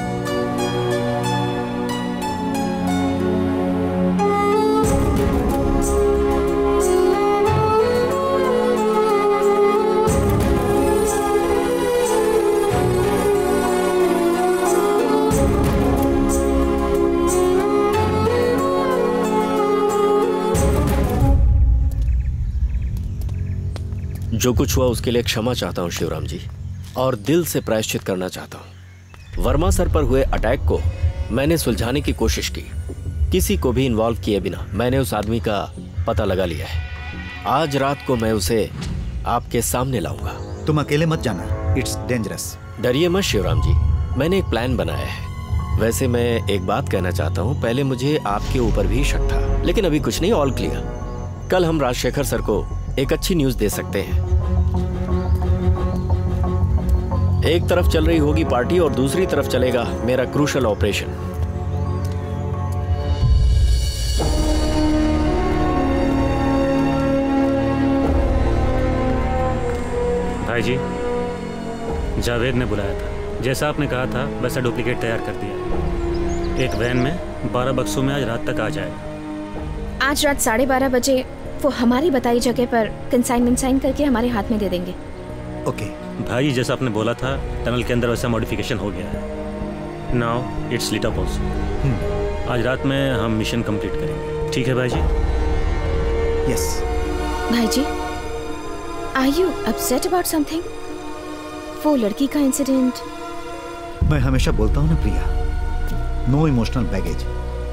जो कुछ हुआ उसके लिए क्षमा चाहता हूं शिवराम जी, और दिल से प्रायश्चित करना चाहता हूं। वर्मा सर पर हुए अटैक को मैंने सुलझाने की कोशिश की, किसी को भी इन्वॉल्व किए बिना मैंने उस आदमी का पता लगा लिया है। आज रात को मैं उसे आपके सामने लाऊंगा। तुम अकेले मत जाना, इट्स डेंजरस। डरिए मत शिवराम जी, मैंने एक प्लान बनाया है। वैसे मैं एक बात कहना चाहता हूँ, पहले मुझे आपके ऊपर भी शक था, लेकिन अभी कुछ नहीं, ऑल क्लियर। कल हम राजशेखर सर को एक अच्छी न्यूज दे सकते हैं। एक तरफ चल रही होगी पार्टी और दूसरी तरफ चलेगा मेरा क्रूशल ऑपरेशन। भाई जी, जावेद ने बुलाया था, जैसा आपने कहा था वैसा डुप्लीकेट तैयार कर दिया। एक वैन में 12 बक्सों में आज रात तक आ जाएगा। आज रात 12:30 बजे वो हमारी बताई जगह पर कंसाइनमेंट साइन करके हमारे हाथ में दे देंगे। ओके भाई, जैसा आपने बोला था टनल के अंदर वैसा मॉडिफिकेशन हो गया है। Now it's lit up also. आज रात में हम मिशन कंप्लीट करेंगे, ठीक है भाई जी? यस। भाई जी, are you upset about something? वो लड़की का इंसिडेंट। मैं हमेशा बोलता हूँ ना प्रिया, नो इमोशनल बैगेज।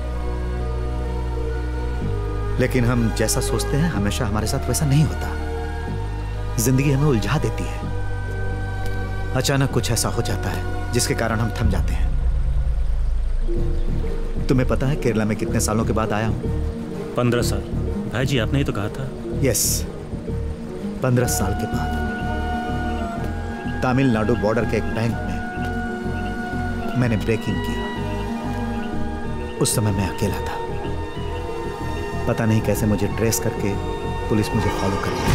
लेकिन हम जैसा सोचते हैं हमेशा हमारे साथ वैसा नहीं होता। जिंदगी हमें उलझा देती है, अचानक कुछ ऐसा हो जाता है जिसके कारण हम थम जाते हैं। तुम्हें पता है केरला में कितने सालों के बाद आया हूं? 15 साल। भाई जी, आपने ही तो कहा था। यस, 15 साल के बाद तमिलनाडु बॉर्डर के एक बैंक में मैंने ब्रेकिंग किया। उस समय मैं अकेला था, पता नहीं कैसे मुझे ट्रेस करके पुलिस मुझे फॉलो कर लिया।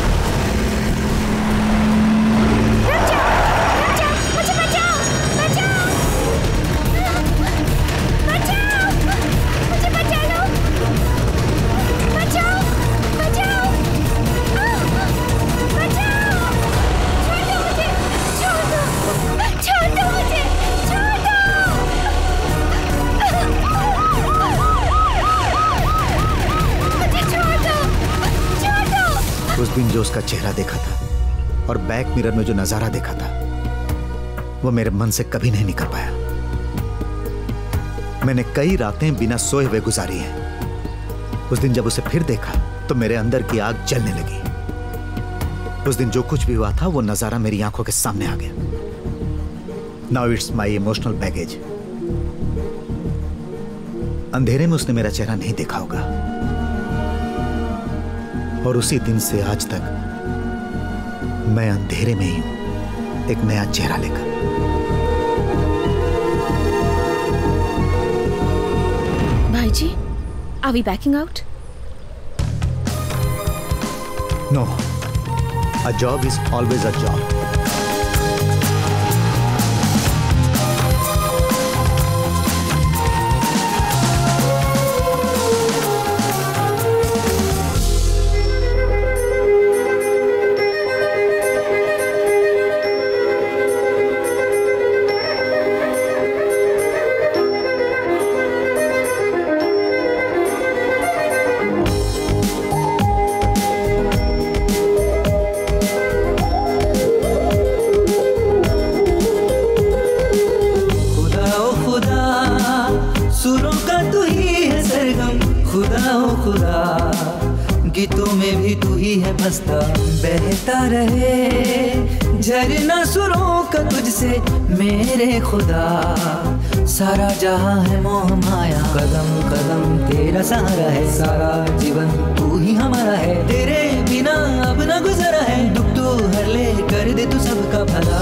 उस दिन जो उसका चेहरा देखा था और बैक मिरर में जो नजारा देखा था वो मेरे मन से कभी नहीं निकल पाया। मैंने कई रातें बिना सोए हुए गुजारी हैं। उस दिन जब उसे फिर देखा तो मेरे अंदर की आग जलने लगी। उस दिन जो कुछ भी हुआ था वो नजारा मेरी आंखों के सामने आ गया। Now it's my emotional baggage. अंधेरे में उसने मेरा चेहरा नहीं देखा होगा, और उसी दिन से आज तक मैं अंधेरे में ही हूं, एक नया चेहरा लेकर। भाई जी, are we backing out? No, a job is always a job. गीतों में भी तू ही है मस्ता, बहता रहे झरना सुरों का तुझसे मेरे खुदा। सारा जहां है मोह माया, कदम कदम तेरा सहारा है, सारा जीवन तू ही हमारा है, तेरे बिना अब न गुजरा है। दुख तो हर ले कर दे तू सबका भला।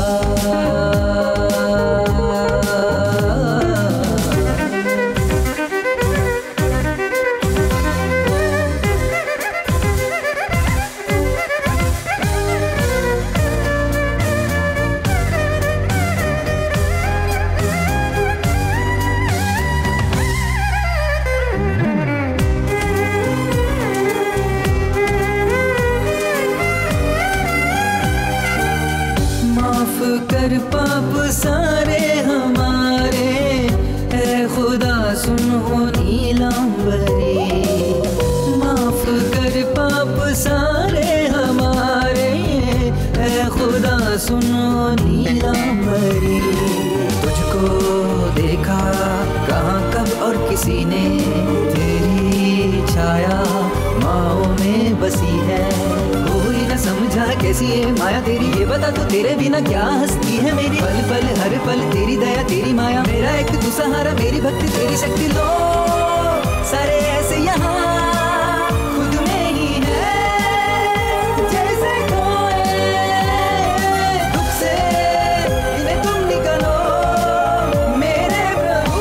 कर पाप सारे हमारे, ऐ खुदा सुन हो नीलांबरी। माफ कर पाप सारे हमारे, ऐ खुदा सुन हो नीलांबरी। तुझको देखा कहाँ कब और किसी ने, तेरी छाया माओ में बसी है। कोई न समझा कैसी है माया तेरी, ये बता तू तेरे बिना क्या हस्ती है मेरी। पल पल हर पल तेरी दया तेरी माया, मेरा एक तू सहारा, मेरी भक्ति तेरी शक्ति। लो सारे ऐसे यहाँ खुद में ही है, जैसे कोई दुख से इन्हें तुम निकलो मेरे प्रभु।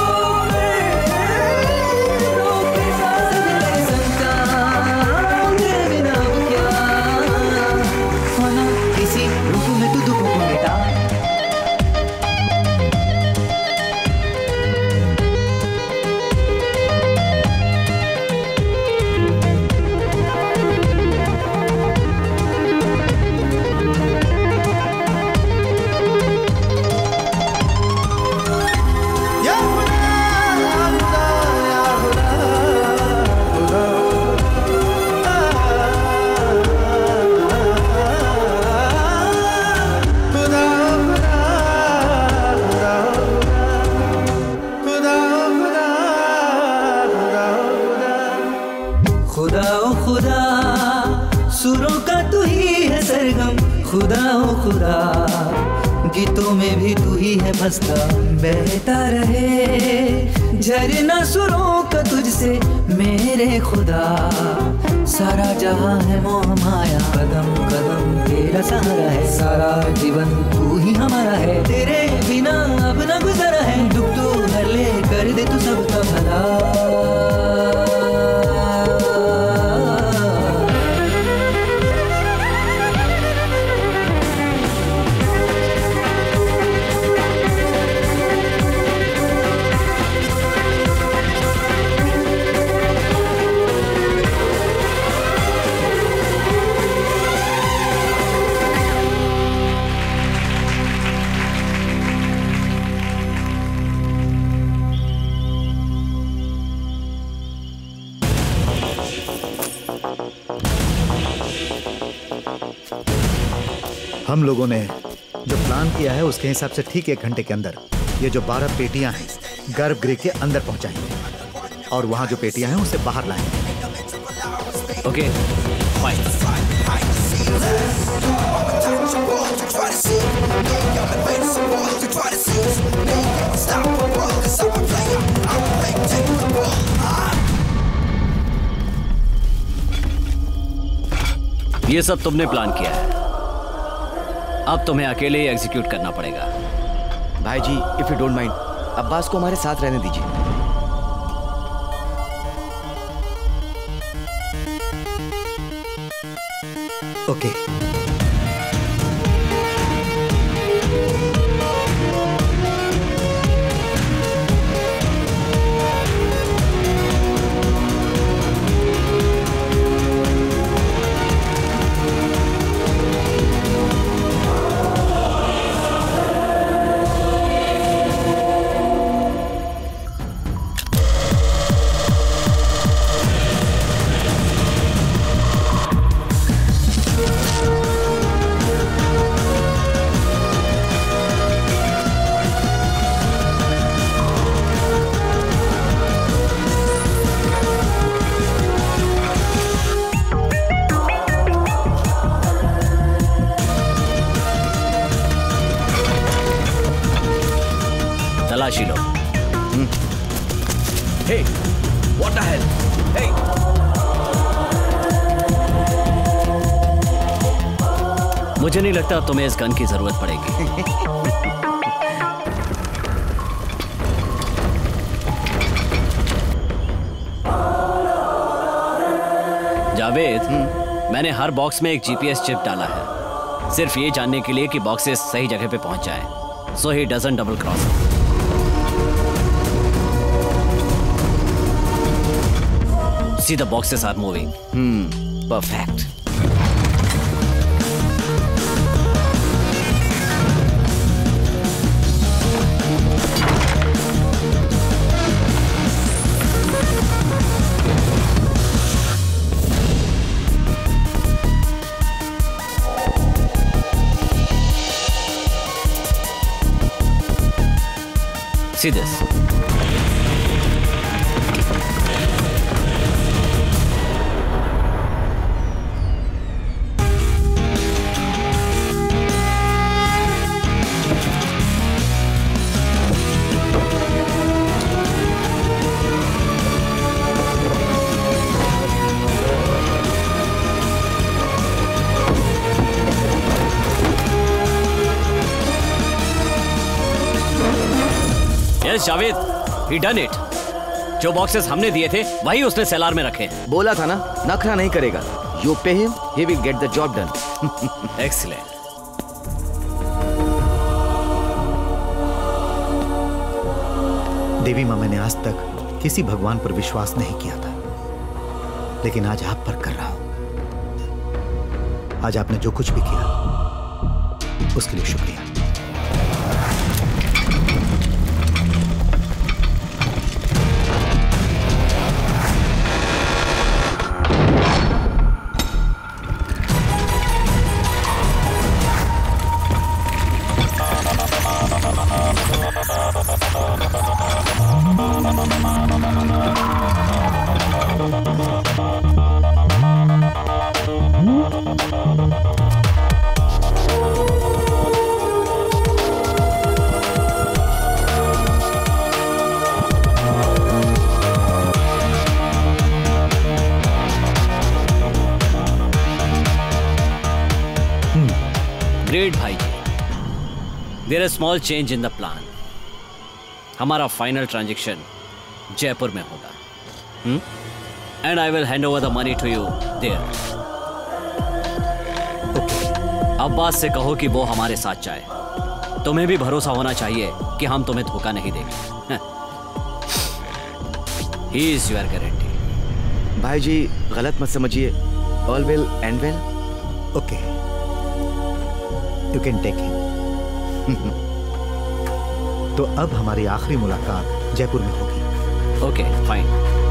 रोके सांस भी संता तेरे बिना क्या होना, किसी रूप में तू दुखों को मिटा। खुदा ओ खुदा सुरों का तू ही है सरगम, खुदा ओ खुदा गीतों में भी तू ही है मस्ता। बहता रहे झरना सुरों का तुझसे मेरे खुदा। सारा जहां है मोह माया, कदम कदम तेरा सहारा है, सारा जीवन तू ही हमारा है, तेरे बिना अब न गुजरा है। दुख तो हर ले कर दे तू सबका भला। हम लोगों ने जो प्लान किया है उसके हिसाब से ठीक 1 घंटे के अंदर ये जो 12 पेटियां हैं गर्भगृह के अंदर पहुंचाएंगे और वहां जो पेटियां हैं उसे बाहर लाएंगे। Okay fine. ये सब तुमने प्लान किया है, अब तुम्हें अकेले ही एग्जीक्यूट करना पड़ेगा। भाई जी if you don't mind, Abbas को हमारे साथ रहने दीजिए। ओके। तलाशी लो। Hey, what the hell? Hey! मुझे नहीं लगता तुम्हें इस गन की जरूरत पड़ेगी। जावेद, मैंने हर बॉक्स में एक जीपीएस चिप डाला है, सिर्फ ये जानने के लिए कि बॉक्सेस सही जगह पे पहुंच जाए, so he doesn't double cross. See, the boxes are moving. Perfect. See this. Yes, Javed, he done it. जो बॉक्सेस हमने दिए थे वही उसने सेलार में रखे। बोला था ना, नखरा नहीं करेगा। You pay him, he will get the job done. Excellent. देवी माँ, मैंने आज तक किसी भगवान पर विश्वास नहीं किया था, लेकिन आज आप पर कर रहा हूं। आज आपने जो कुछ भी किया उसके लिए शुक्रिया। ग्रेट भाई जी, there is small change in the plan. हमारा फाइनल ट्रांजैक्शन जयपुर में होगा, and I will hand over the money to you there. Abbas से कहो कि वो हमारे साथ जाए। तुम्हें भी भरोसा होना चाहिए कि हम तुम्हें धोखा नहीं देंगे। He is your guarantee. भाई जी गलत मत समझिए, all well and well. Okay, you can take him. तो अब हमारी आखिरी मुलाकात जयपुर में होगी। Okay, fine.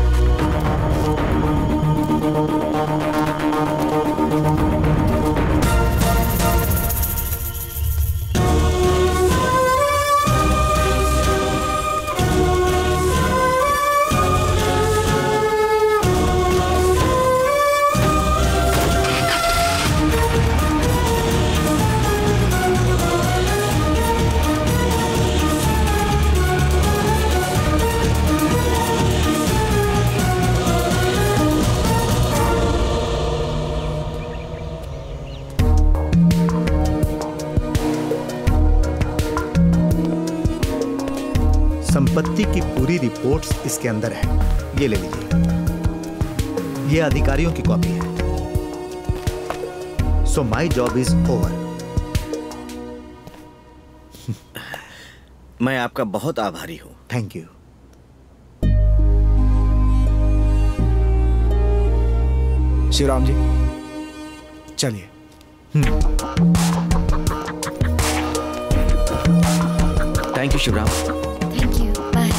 संपत्ति की पूरी रिपोर्ट्स इसके अंदर है, ये ले लीजिए। ये अधिकारियों की कॉपी है। So my job is over. मैं आपका बहुत आभारी हूँ। Thank you. शिवराम जी, चलिए। Thank you Shivram. Thank you, bye.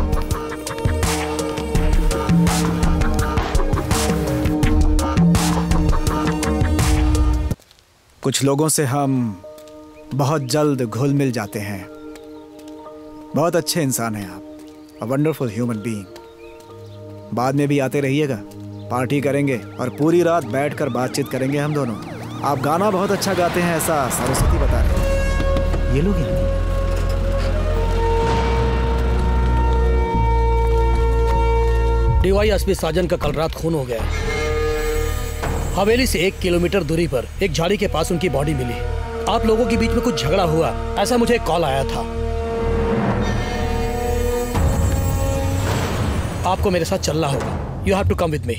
कुछ लोगों से हम बहुत जल्द घुल मिल जाते हैं। बहुत अच्छे इंसान हैं आप, अ वंडरफुल ह्यूमन बीइंग। बाद में भी आते रहिएगा, पार्टी करेंगे और पूरी रात बैठकर बातचीत करेंगे हम दोनों। आप गाना बहुत अच्छा गाते हैं, ऐसा सरस्वती बता रहे हैं। ये लोग हैं। डीवाईएसपी साजन का कल रात खून हो गया। हवेली से 1 किलोमीटर दूरी पर एक झाड़ी के पास उनकी बॉडी मिली। आप लोगों के बीच में कुछ झगड़ा हुआ, ऐसा मुझे एक कॉल आया था। आपको मेरे साथ चलना होगा। You have to come with me.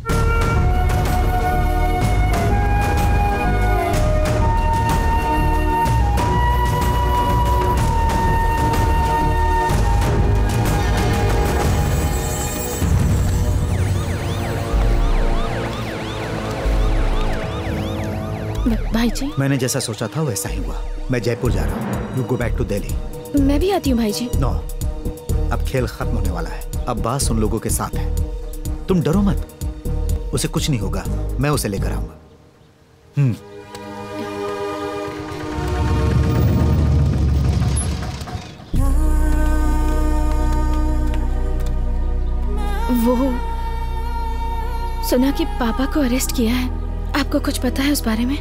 भाई जी, मैंने जैसा सोचा था वैसा ही हुआ। मैं जयपुर जा रहा हूँ। You go back to Delhi. मैं भी आती हूँ भाई जी। नो, अब खेल खत्म होने वाला है। अब बास उन लोगों के साथ है। तुम डरो मत, उसे कुछ नहीं होगा। मैं उसे लेकर आऊंगा। वो सुना कि पापा को अरेस्ट किया है। आपको कुछ पता है उस बारे में?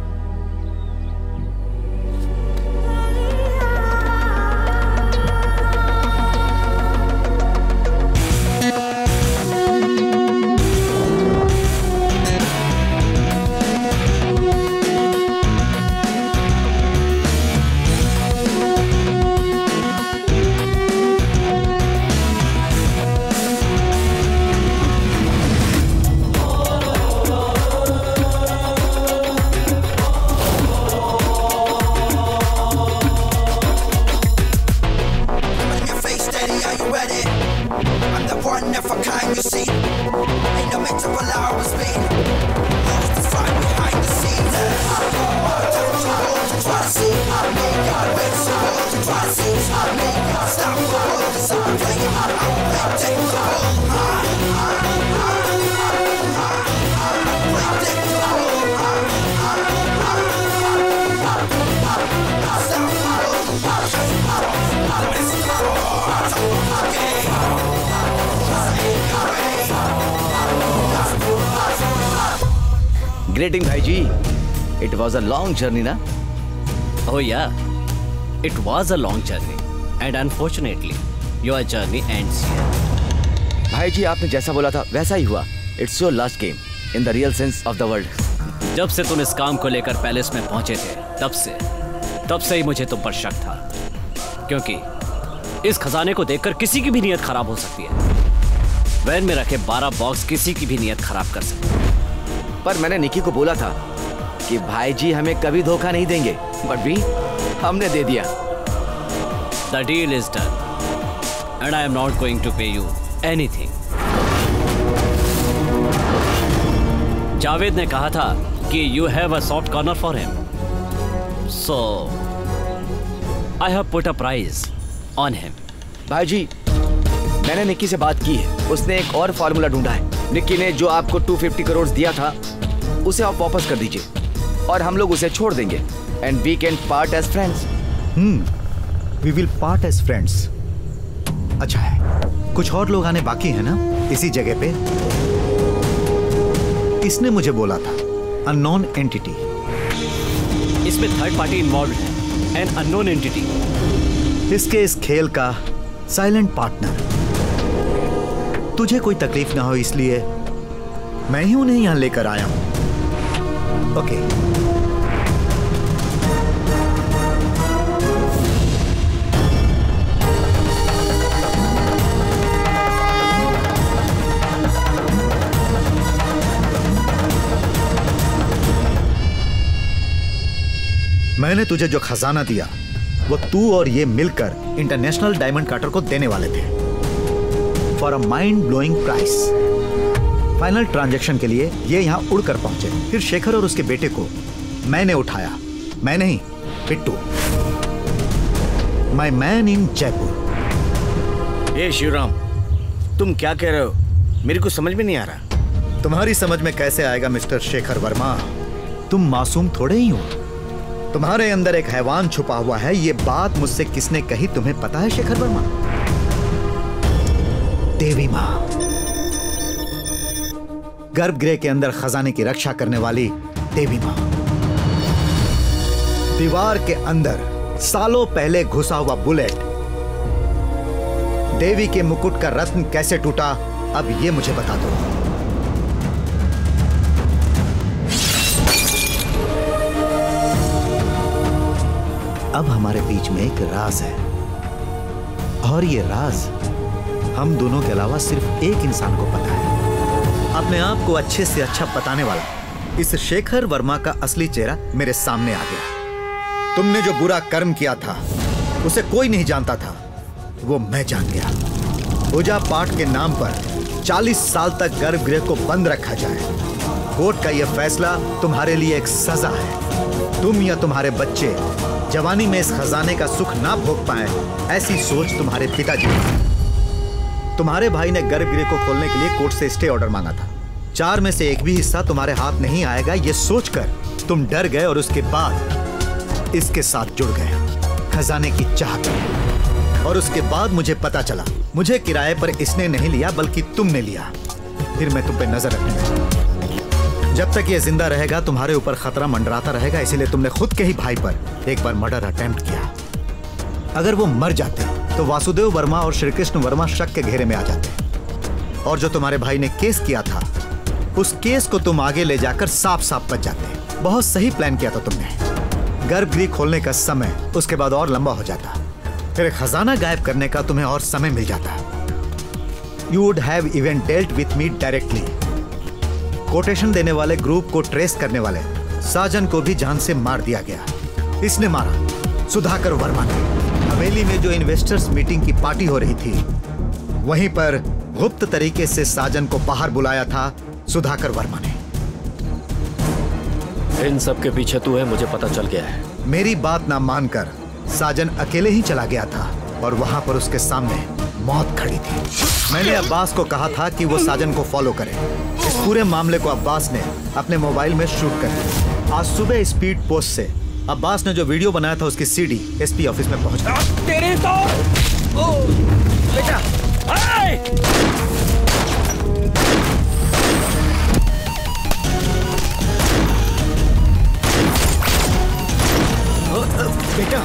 Greeting, भाई जी। It was a long journey, ना? Oh yeah, it was a long journey, and unfortunately, your journey ends here. भाई जी, आपने जैसा बोला था वैसा ही हुआ। It's your last game in the real sense of the word. जब से तुम इस काम को लेकर पैलेस में पहुंचे थे, तब से ही मुझे तुम पर शक था, क्योंकि इस खजाने को देखकर किसी की भी नीयत खराब हो सकती है। वैन में रखे 12 बॉक्स किसी की भी नीयत खराब कर सकते हैं। पर मैंने निकी को बोला था कि भाई जी हमें कभी धोखा नहीं देंगे, बट भी हमने दे दिया। The deal is done, and I am not going to pay you anything. Javed ने कहा था कि you have a soft corner for him, so I have put a price on him. भाई जी, मैंने निक्की से बात की है। उसने एक और फार्मूला ढूंढा है। निक्की ने जो आपको 250 करोड़ दिया था, उसे आप वापस कर दीजिए और हम लोग उसे छोड़ देंगे। And we can part as friends. We will part as friends. अच्छा है, कुछ और लोग आने बाकी है ना इसी जगह पे? किसने मुझे बोला था? Unknown entity. इसमें थर्ड पार्टी इन्वॉल्व है, एन अननोन एंटिटी। इसके इस खेल का साइलेंट पार्टनर। तुझे कोई तकलीफ ना हो इसलिए मैं ही उन्हें यहां लेकर आया हूं। ओके। मैंने तुझे जो खजाना दिया वो तू और ये मिलकर इंटरनेशनल डायमंड कार्टर को देने वाले थे for a mind blowing price. Final transaction के लिए ये यहाँ उड़कर पहुंचे। फिर शेखर और उसके बेटे को मैंने उठाया। मैं नहीं, Pittu, my man in Jaipur. ए शिवराम, तुम क्या कह रहे हो? मेरे को समझ में नहीं आ रहा। तुम्हारी समझ में कैसे आएगा मिस्टर शेखर वर्मा? तुम मासूम थोड़े ही हो। तुम्हारे अंदर एक हैवान छुपा हुआ है। ये बात मुझसे किसने कही तुम्हें पता है शेखर वर्मा? देवी मां, गर्भगृह के अंदर खजाने की रक्षा करने वाली देवी मां। दीवार के अंदर सालों पहले घुसा हुआ बुलेट, देवी के मुकुट का रत्न कैसे टूटा, अब ये मुझे बता दो। अब हमारे बीच में एक राज है और ये राज हम दोनों के अलावा सिर्फ एक इंसान को पता है। अपने आप को अच्छे से अच्छा बताने वाला इस शेखर वर्मा का असली चेहरा मेरे सामने आ गया। तुमने जो बुरा कर्म किया था उसे कोई नहीं जानता था, वो मैं जान गया। पूजा पाठ के नाम पर 40 साल तक गर्भगृह को बंद रखा जाए। कोर्ट का यह फैसला तुम्हारे लिए एक सजा है। तुम या तुम्हारे बच्चे जवानी में इस खजाने का सुख ना भोग पाए, ऐसी सोच तुम्हारे पिताजी की। तुम्हारे भाई ने गर्भगृह को खोलने के लिए कोर्ट से स्टे ऑर्डर मांगा था। 4 में से एक भी हिस्सा तुम्हारे हाथ नहीं आएगा, ये सोचकर तुम डर गए और उसके बाद इसके साथ जुड़ गए खजाने की चाह में। और उसके बाद मुझे पता चला मुझे किराए पर इसने नहीं लिया बल्कि तुमने लिया। फिर मैं तुम पे नजर रखने लगा। जब तक ये जिंदा रहेगा तुम्हारे ऊपर खतरा मंडराता रहेगा, इसीलिए तुमने खुद के ही भाई पर एक बार मर्डर अटेम्प्ट किया। अगर वो मर जाते तो वासुदेव वर्मा और श्री कृष्ण वर्मा शक के घेरे में आ जाते और जो तुम्हारे भाई ने केस किया था उस केस को तुम आगे ले जाकर साफ साफ बच जाते। बहुत सही प्लान किया था तुमने। गर्भगृह खोलने का समय उसके बाद और लंबा हो जाता, फिर खजाना गायब करने का तुम्हें और समय मिल जाता। You would have even dealt with me directly. Quotation देने वाले ग्रुप को ट्रेस करने वाले साजन को भी जान से मार दिया गया। इसने मारा सुधाकर वर्मा ने। हवेली में जो इन्वेस्टर्स मीटिंग की पार्टी हो रही थी वहीं पर गुप्त तरीके से साजन को बाहर बुलाया था सुधाकर वर्मा ने। इन सब के पीछे तू है, मुझे पता चल गया है। मेरी बात ना मानकर साजन अकेले ही चला गया था और वहां पर उसके सामने मौत खड़ी थी। मैंने अब्बास को कहा था कि वो साजन को फॉलो करे। इस पूरे मामले को अब्बास ने अपने मोबाइल में शूट कर लिया। आज सुबह स्पीड पोस्ट से अब्बास ने जो वीडियो बनाया था उसकी सीडी एसपी ऑफिस में पहुंच गई। तेरे तो बेटा बेटा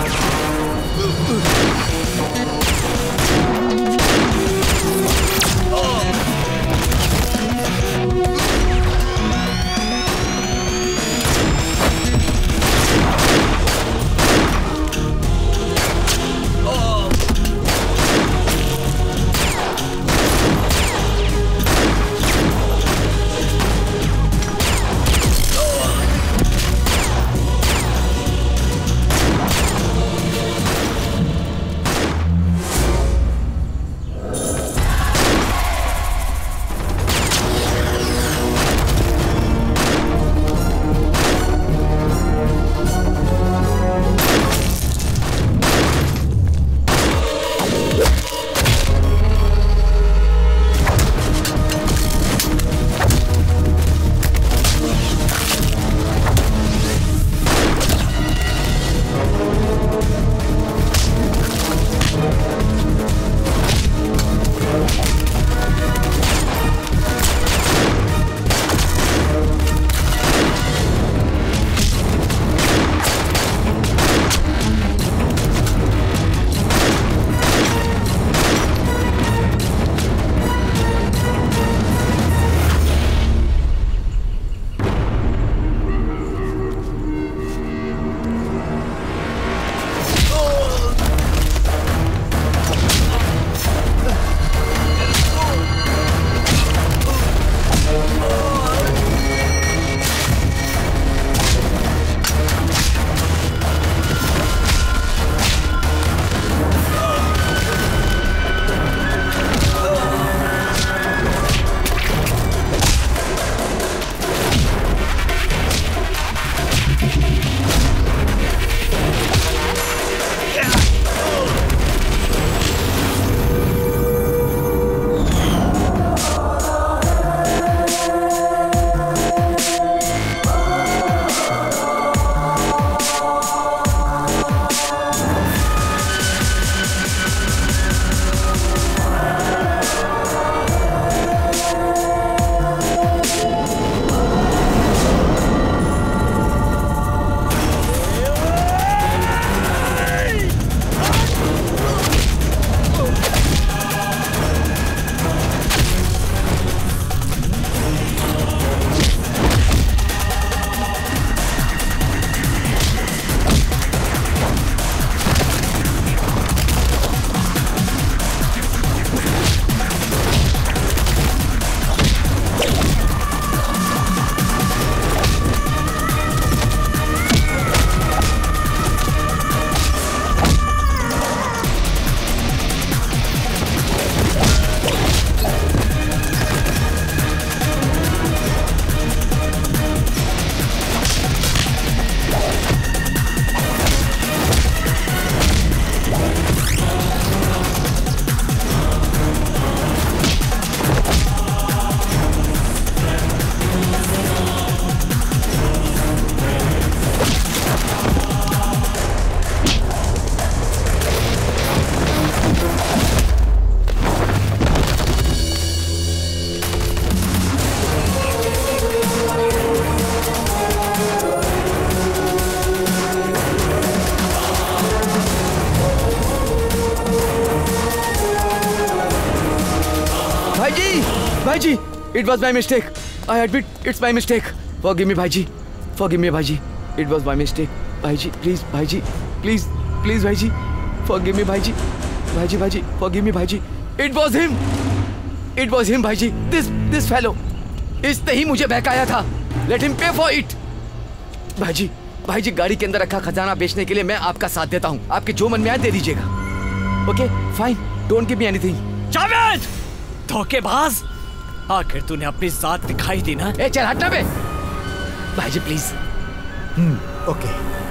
भाईजी, भाईजी, it was my mistake. I admit it's my mistake. Forgive me, भाईजी. Forgive me, भाईजी. It was my mistake. भाईजी, please, भाईजी, please, please, भाईजी. Forgive me, भाईजी. भाईजी, भाईजी, forgive me, भाईजी. It was him. It was him, भाईजी. This fellow. इसने ही मुझे बहकाया था. Let him pay for it. भाईजी, भाईजी, गाड़ी के अंदर रखा खजाना बेचने के लिए मैं आपका साथ देता हूँ. आपके जो मन में आए दे दीजिएगा. Okay, fine. Don't give me anything. Javed, धोखेबाज! आखिर तूने अपनी जात दिखाई दी ना? ए, चल हटना बे. भाईजी, प्लीज. ओके.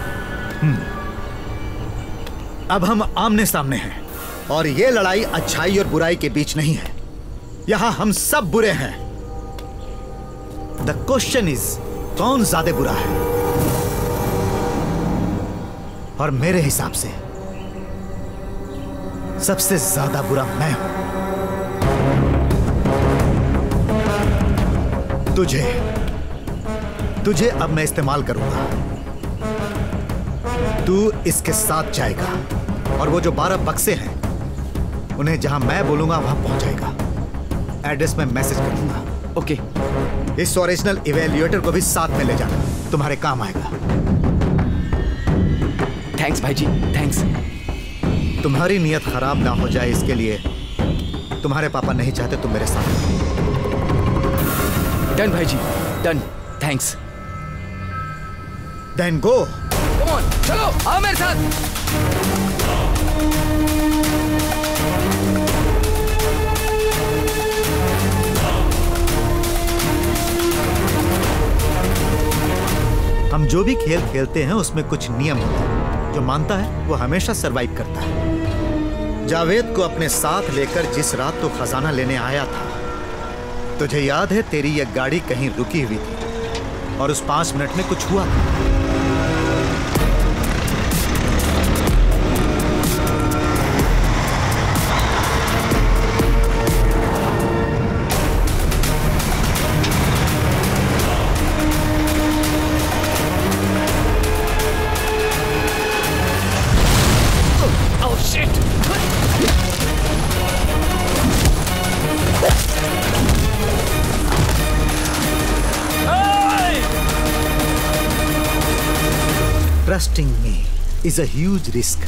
अब हम आमने सामने हैं और ये लड़ाई अच्छाई और बुराई के बीच नहीं है. यहां हम सब बुरे हैं. द क्वेश्चन इज कौन ज्यादा बुरा है? और मेरे हिसाब से सबसे ज्यादा बुरा मैं हूं. तुझे अब मैं इस्तेमाल करूंगा. तू इसके साथ जाएगा और वो जो 12 बक्से हैं उन्हें जहां मैं बोलूंगा वहां पहुंचाएगा. एड्रेस में मैसेज कर दूंगा. ओके. इस ओरिजिनल इवैल्यूएटर को भी साथ में ले जाना, तुम्हारे काम आएगा. थैंक्स भाईजी, थैंक्स. तुम्हारी नीयत खराब ना हो जाए इसके लिए तुम्हारे पापा नहीं चाहते तुम मेरे साथ. डन भाईजी, done. Thanks. Then go. Come on, चलो आओ मेरे साथ. हम जो भी खेल खेलते हैं उसमें कुछ नियम होते हैं. जो मानता है वो हमेशा सरवाइव करता है. जावेद को अपने साथ लेकर जिस रात तो खजाना लेने आया था, तुझे याद है तेरी यह गाड़ी कहीं रुकी हुई थी और उस 5 मिनट में कुछ हुआ था. Trusting me is a huge risk.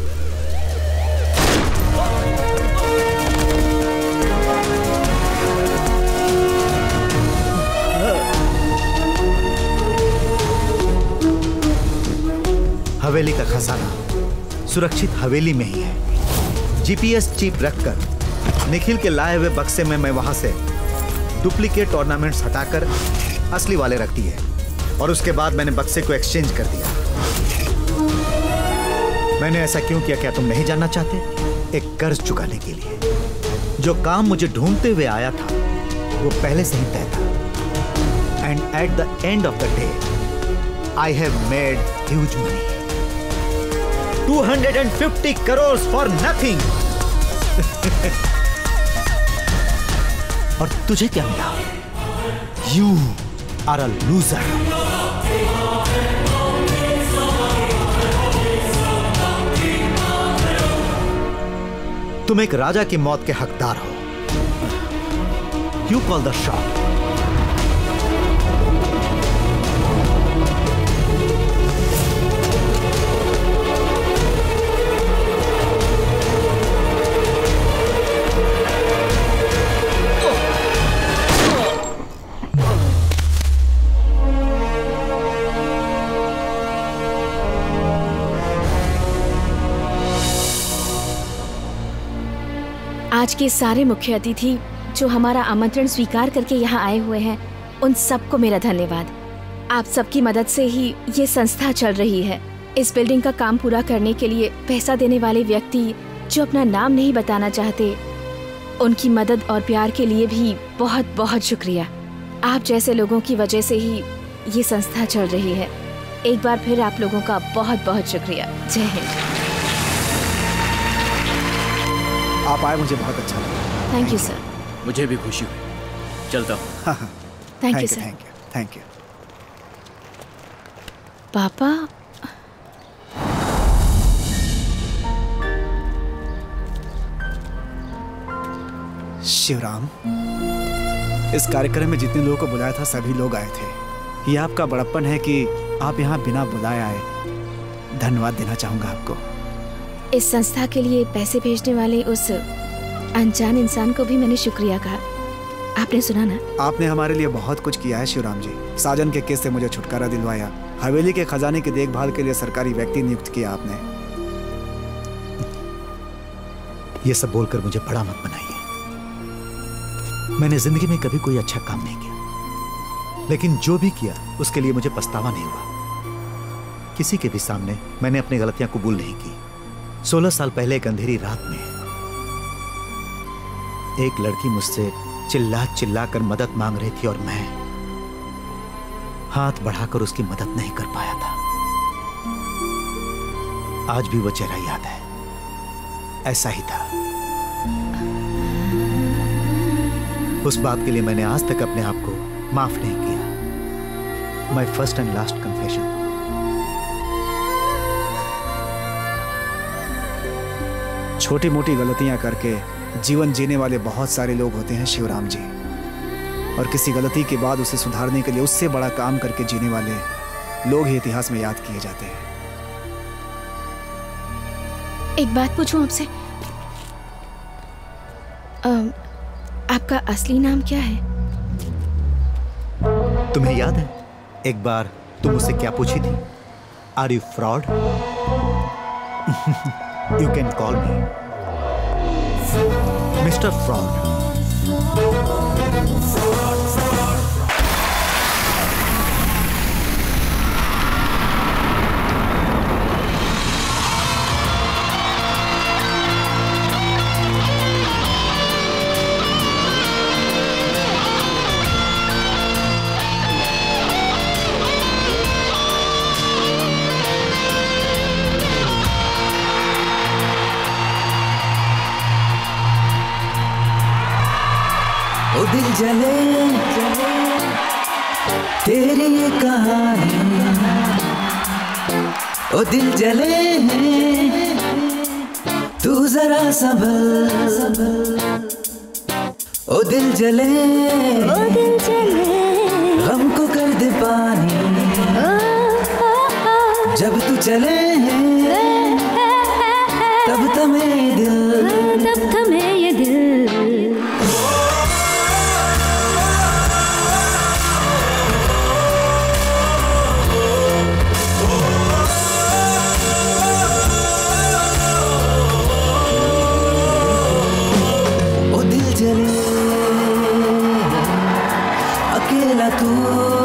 हवेली का खजाना सुरक्षित हवेली में ही है. जीपीएस चिप रखकर निखिल के लाए हुए बक्से में मैं वहां से डुप्लीकेट ऑर्नामेंट्स हटाकर असली वाले रख दिए और उसके बाद मैंने बक्से को एक्सचेंज कर दिया. मैंने ऐसा क्यों किया क्या तुम नहीं जानना चाहते? एक कर्ज चुकाने के लिए. जो काम मुझे ढूंढते हुए आया था वो पहले से ही तय था. And at the end of the day I have made huge money. 250 crore for nothing. और तुझे क्या मिला? You are a loser. तुम एक राजा की मौत के हकदार हो. You call the shot. आज के सारे मुख्य अतिथि जो हमारा आमंत्रण स्वीकार करके यहाँ आए हुए हैं, उन सबको मेरा धन्यवाद. आप सबकी मदद से ही ये संस्था चल रही है. इस बिल्डिंग का काम पूरा करने के लिए पैसा देने वाले व्यक्ति जो अपना नाम नहीं बताना चाहते, उनकी मदद और प्यार के लिए भी बहुत बहुत शुक्रिया. आप जैसे लोगों की वजह से ही ये संस्था चल रही है. एक बार फिर आप लोगों का बहुत बहुत शुक्रिया. जय हिंद. आप आए, मुझे बहुत अच्छा लगा. Thank you sir. मुझे भी खुशी हुई. चलता हूँ. Thank you sir. Thank you. Thank you. पापा, शिवराम, इस कार्यक्रम में जितने लोगों को बुलाया था सभी लोग आए थे। ये आपका बड़प्पन है कि आप यहाँ बिना बुलाए आए। धन्यवाद देना चाहूंगा आपको। इस संस्था के लिए पैसे भेजने वाले उस अनजान इंसान को भी मैंने शुक्रिया कहा। आपने सुना ना? आपने हमारे लिए बहुत कुछ किया है शिवराम जी। साजन के केस से मुझे छुटकारा दिलवाया, हवेली के खजाने की देखभाल के लिए सरकारी व्यक्ति नियुक्त किया आपने। ये सब बोलकर मुझे बड़ा मत बनाइए। मैंने जिंदगी में कभी कोई अच्छा काम नहीं किया, लेकिन जो भी किया उसके लिए मुझे पछतावा नहीं हुआ। किसी के भी सामने मैंने अपनी गलतियां कबूल नहीं की। 16 साल पहले एक अंधेरी रात में एक लड़की मुझसे चिल्ला चिल्ला कर मदद मांग रही थी और मैं हाथ बढ़ाकर उसकी मदद नहीं कर पाया था। आज भी वो चेहरा याद है, ऐसा ही था। उस बात के लिए मैंने आज तक अपने आप को माफ नहीं किया। My first and last confession. छोटी मोटी गलतियां करके जीवन जीने वाले बहुत सारे लोग होते हैं शिवराम जी, और किसी गलती के बाद उसे सुधारने के लिए उससे बड़ा काम करके जीने वाले लोग ही इतिहास में याद किए जाते हैं। एक बात पूछूं आपसे, आपका असली नाम क्या है? तुम्हें याद है एक बार तुम मुझसे क्या पूछी थी? Are you fraud? You can call me mister fraud. ओ दिल जले तेरी ये कहानी, ओ दिल जले तू जरा संभल, ओ दिल जले गम को कर दे पानी, जब तू चले तब थमे ये दिल। अकेला तू